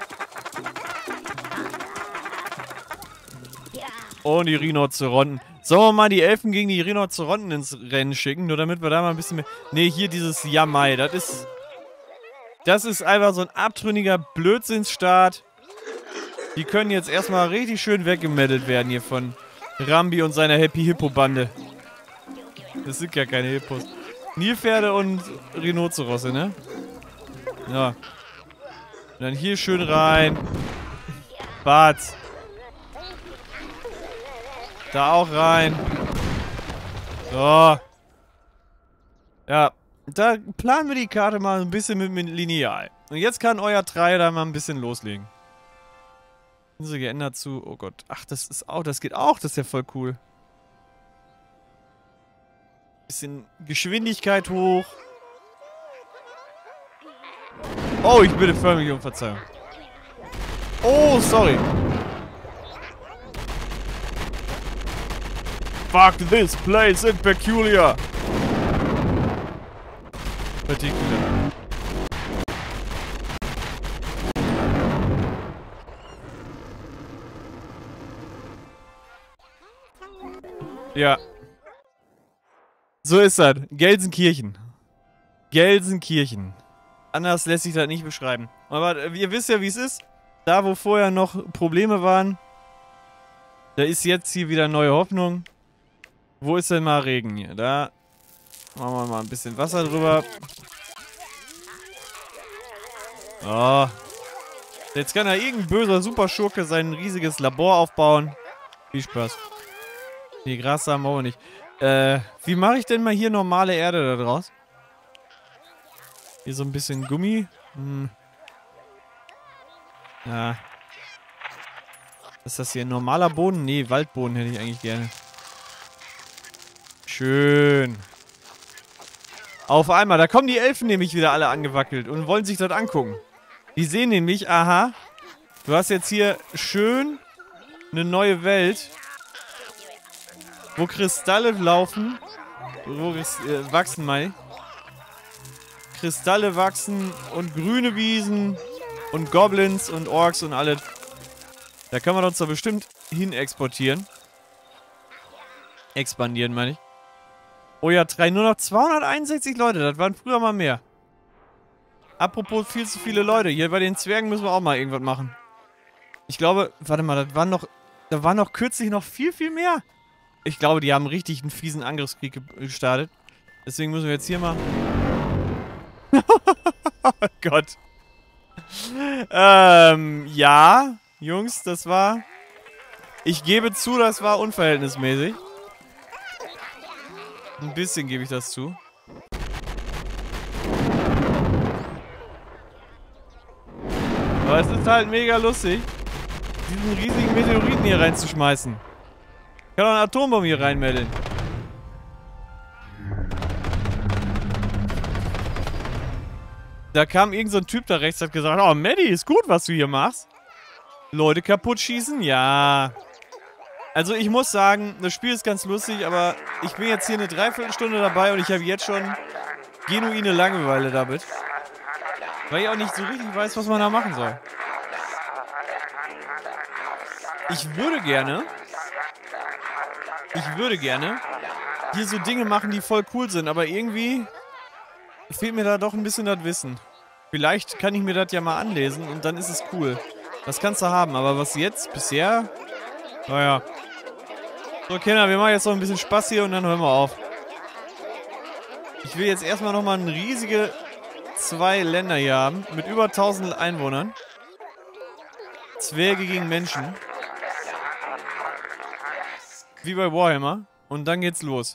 Und die Rhinozeronten. Sollen wir mal die Elfen gegen die Rhinozeronten ins Rennen schicken? Nur damit wir da mal ein bisschen mehr... Ne, hier dieses Iamai. Das ist einfach so ein abtrünniger Blödsinnsstaat. Die können jetzt erstmal richtig schön weggemettelt werden hier von Rambi und seiner Happy Hippo Bande. Das sind ja keine Hippos. Nilpferde und Rhinozerosse, ne? Ja. Und dann hier schön rein. Bad. Da auch rein. So. Ja. Da planen wir die Karte mal ein bisschen mit Lineal. Und jetzt kann euer Dreier da mal ein bisschen loslegen. Insel geändert zu... Oh Gott. Ach, das ist auch... Das geht auch. Das ist ja voll cool. Bisschen Geschwindigkeit hoch. Oh, ich bitte förmlich um Verzeihung. Oh, sorry. Fuck this place in peculiar. Particular. Ja. So ist das. Gelsenkirchen. Gelsenkirchen. Anders lässt sich das nicht beschreiben. Aber ihr wisst ja, wie es ist. Da, wo vorher noch Probleme waren, da ist jetzt hier wieder neue Hoffnung. Wo ist denn mal Regen hier? Da machen wir mal ein bisschen Wasser drüber. Oh. Jetzt kann da irgendein böser Superschurke sein riesiges Labor aufbauen. Viel Spaß. Nee, Gras haben wir nicht. Wie mache ich denn mal hier normale Erde da draus? Hier so ein bisschen Gummi. Hm. Ja. Ist das hier ein normaler Boden? Nee, Waldboden hätte ich eigentlich gerne. Schön. Auf einmal, da kommen die Elfen nämlich wieder alle angewackelt und wollen sich das angucken. Die sehen nämlich, aha, du hast jetzt hier schön eine neue Welt, wo Kristalle laufen, wo wachsen, meine ich. Kristalle wachsen und grüne Wiesen und Goblins und Orks und alles. Da kann man uns doch bestimmt hin exportieren. Expandieren, meine ich. Oh ja, nur noch 261 Leute, das waren früher mal mehr. Apropos viel zu viele Leute, hier bei den Zwergen müssen wir auch mal irgendwas machen. Ich glaube, warte mal, da waren noch kürzlich noch viel, viel mehr. Ich glaube, die haben richtig einen fiesen Angriffskrieg gestartet. Deswegen müssen wir jetzt hier mal... Oh Gott. Ja, Jungs, das war... Ich gebe zu, das war unverhältnismäßig. Ein bisschen gebe ich das zu. Aber es ist halt mega lustig, diesen riesigen Meteoriten hier reinzuschmeißen. Ich kann doch eine Atombombe hier reinmelden. Da kam irgend so ein Typ da rechts, hat gesagt, oh, Maddie, ist gut, was du hier machst. Leute kaputt schießen? Ja. Also ich muss sagen, das Spiel ist ganz lustig, aber ich bin jetzt hier eine Dreiviertelstunde dabei und ich habe jetzt schon genuine Langeweile damit. Weil ich auch nicht so richtig weiß, was man da machen soll. Ich würde gerne hier so Dinge machen, die voll cool sind, aber irgendwie fehlt mir da doch ein bisschen das Wissen. Vielleicht kann ich mir das ja mal anlesen und dann ist es cool. Das kannst du haben, aber was jetzt bisher... Naja. So, Kinder, wir machen jetzt noch ein bisschen Spaß hier und dann hören wir auf. Ich will jetzt erstmal nochmal eine riesige 2 Länder hier haben, mit über 1000 Einwohnern. Zwerge gegen Menschen. Wie bei Warhammer. Und dann geht's los.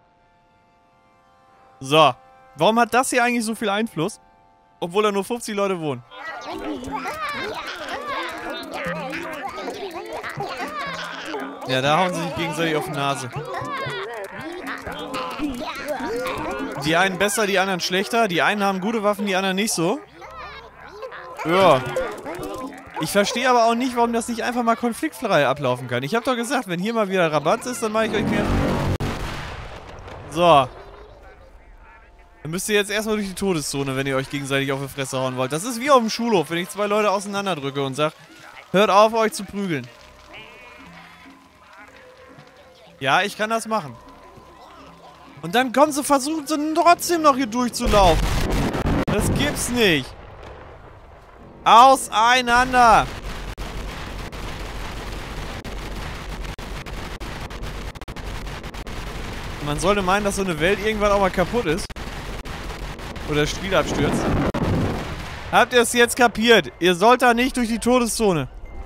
So. Warum hat das hier eigentlich so viel Einfluss? Obwohl da nur 50 Leute wohnen. Ja, da hauen sie sich gegenseitig auf die Nase. Die einen besser, die anderen schlechter. Die einen haben gute Waffen, die anderen nicht so. Ja. Ich verstehe aber auch nicht, warum das nicht einfach mal konfliktfrei ablaufen kann. Ich habe doch gesagt, wenn hier mal wieder Rabatt ist, dann mache ich euch mehr... So. Dann müsst ihr jetzt erstmal durch die Todeszone, wenn ihr euch gegenseitig auf die Fresse hauen wollt. Das ist wie auf dem Schulhof, wenn ich 2 Leute auseinanderdrücke und sage, hört auf, euch zu prügeln. Ja, ich kann das machen. Und dann kommen sie, versuchen sie trotzdem noch hier durchzulaufen. Das gibt's nicht. Auseinander. Man sollte meinen, dass so eine Welt irgendwann auch mal kaputt ist. Oder das Spiel abstürzt. Habt ihr es jetzt kapiert? Ihr sollt da nicht durch die Todeszone.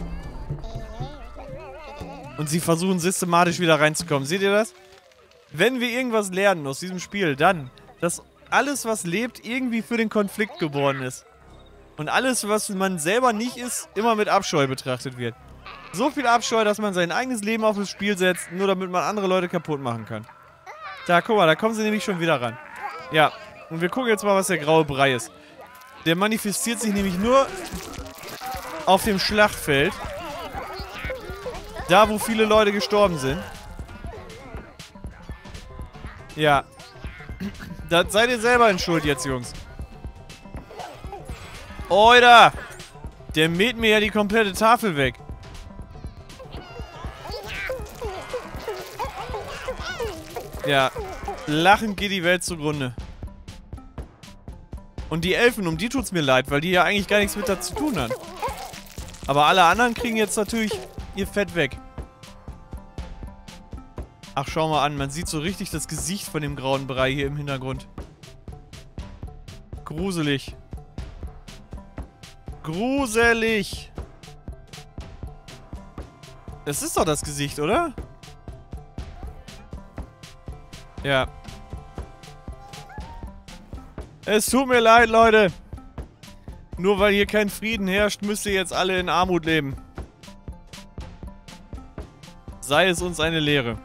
Und sie versuchen systematisch wieder reinzukommen. Seht ihr das? Wenn wir irgendwas lernen aus diesem Spiel, dann, dass alles, was lebt, irgendwie für den Konflikt geboren ist. Und alles, was man selber nicht ist, immer mit Abscheu betrachtet wird. So viel Abscheu, dass man sein eigenes Leben auf das Spiel setzt, nur damit man andere Leute kaputt machen kann. Da, guck mal, da kommen sie nämlich schon wieder ran. Ja, und wir gucken jetzt mal, was der graue Brei ist. Der manifestiert sich nämlich nur auf dem Schlachtfeld. Da, wo viele Leute gestorben sind. Ja. Da seid ihr selber in Schuld jetzt, Jungs. Oida! Der mäht mir ja die komplette Tafel weg. Ja. Lachend geht die Welt zugrunde. Und die Elfen, um die tut's mir leid, weil die ja eigentlich gar nichts mit dazu tun haben. Aber alle anderen kriegen jetzt natürlich ihr Fett weg. Ach, schau mal an, man sieht so richtig das Gesicht von dem grauen Brei hier im Hintergrund. Gruselig. Gruselig. Es ist doch das Gesicht, oder? Ja. Es tut mir leid, Leute. Nur weil hier kein Frieden herrscht, müsst ihr jetzt alle in Armut leben. Sei es uns eine Lehre.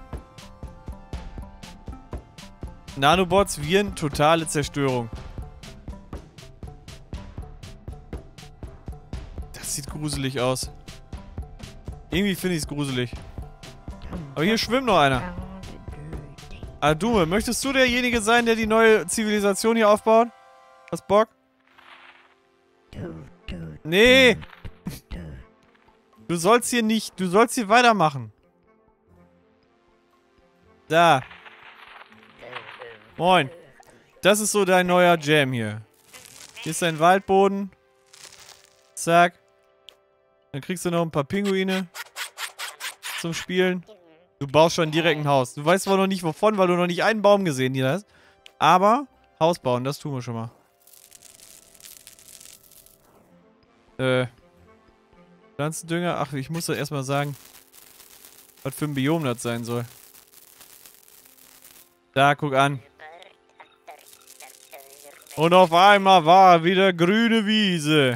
Nanobots, Viren, totale Zerstörung. Das sieht gruselig aus. Irgendwie finde ich es gruselig. Aber hier schwimmt noch einer. Adume, möchtest du derjenige sein, der die neue Zivilisation hier aufbaut? Hast Bock? Nee! Du sollst hier nicht, du sollst hier weitermachen. Da. Moin. Das ist so dein neuer Jam hier. Hier ist dein Waldboden. Zack. Dann kriegst du noch ein paar Pinguine zum Spielen. Du baust schon direkt ein Haus. Du weißt zwar noch nicht wovon, weil du noch nicht einen Baum gesehen hier hast. Aber Haus bauen, das tun wir schon mal. Pflanzendünger. Ach, ich muss doch erstmal sagen, was für ein Biom das sein soll. Da, guck an. Und auf einmal war wieder grüne Wiese.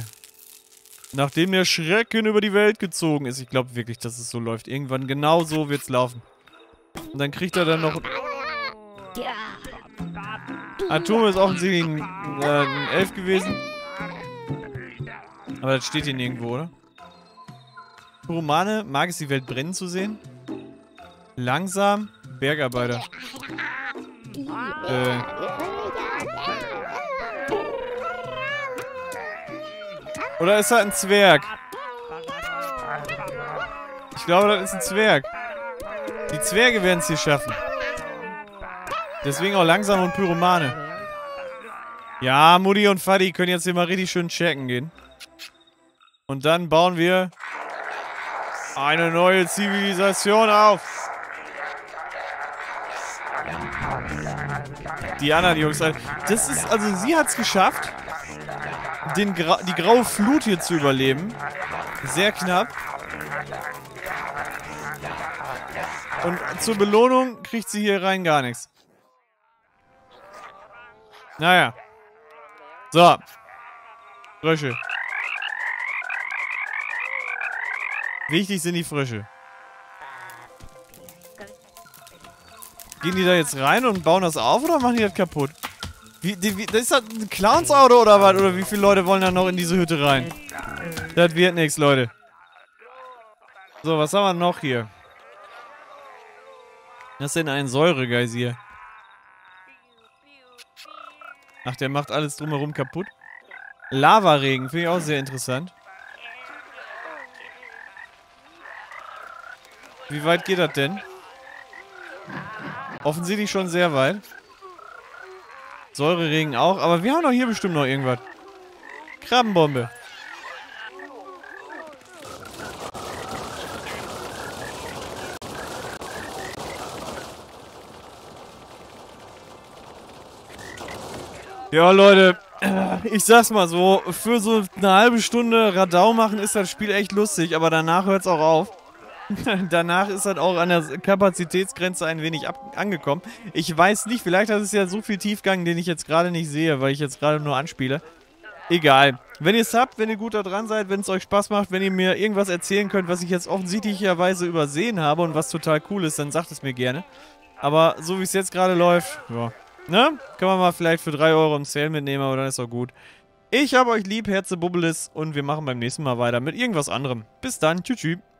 Nachdem der Schrecken über die Welt gezogen ist. Ich glaube wirklich, dass es so läuft. Irgendwann genau so wird's laufen. Und dann kriegt er dann noch... Atom ist offensichtlich ein Elf gewesen. Aber das steht hier nirgendwo, oder? Romane, mag es die Welt brennen zu sehen? Langsam, Bergarbeiter. Oder ist er ein Zwerg? Ich glaube, das ist ein Zwerg. Die Zwerge werden es hier schaffen. Deswegen auch langsam und Pyromane. Ja, Mutti und Vati können jetzt hier mal richtig schön checken gehen. Und dann bauen wir eine neue Zivilisation auf. Die anderen Jungs, das ist, also sie hat es geschafft, die graue Flut hier zu überleben. Sehr knapp. Und zur Belohnung kriegt sie hier rein gar nichts. Naja. So. Frösche. Wichtig sind die Frösche. Gehen die da jetzt rein und bauen das auf oder machen die das kaputt? Das ist das ein Clowns-Auto oder was? Oder wie viele Leute wollen da noch in diese Hütte rein? Das wird nichts, Leute. So, was haben wir noch hier? Was ist denn ein Säuregeysir? Ach, der macht alles drumherum kaputt. Lavaregen, finde ich auch sehr interessant. Wie weit geht das denn? Offensichtlich schon sehr weit. Säureregen auch, aber wir haben doch hier bestimmt noch irgendwas. Krabbenbombe. Ja, Leute, ich sag's mal so, für so eine halbe Stunde Radau machen ist das Spiel echt lustig, aber danach hört's auch auf. Danach ist das auch an der Kapazitätsgrenze ein wenig angekommen. Ich weiß nicht, vielleicht hat es ja so viel Tiefgang, den ich jetzt gerade nicht sehe, weil ich jetzt gerade nur anspiele. Egal. Wenn ihr es habt, wenn ihr gut da dran seid, wenn es euch Spaß macht, wenn ihr mir irgendwas erzählen könnt, was ich jetzt offensichtlicherweise übersehen habe und was total cool ist, dann sagt es mir gerne. Aber so wie es jetzt gerade läuft, ja. Ne? Kann man mal vielleicht für 3 Euro im Sale mitnehmen, aber dann ist auch gut. Ich hab euch lieb, Herze Bubbelis, und wir machen beim nächsten Mal weiter mit irgendwas anderem. Bis dann, tschüss.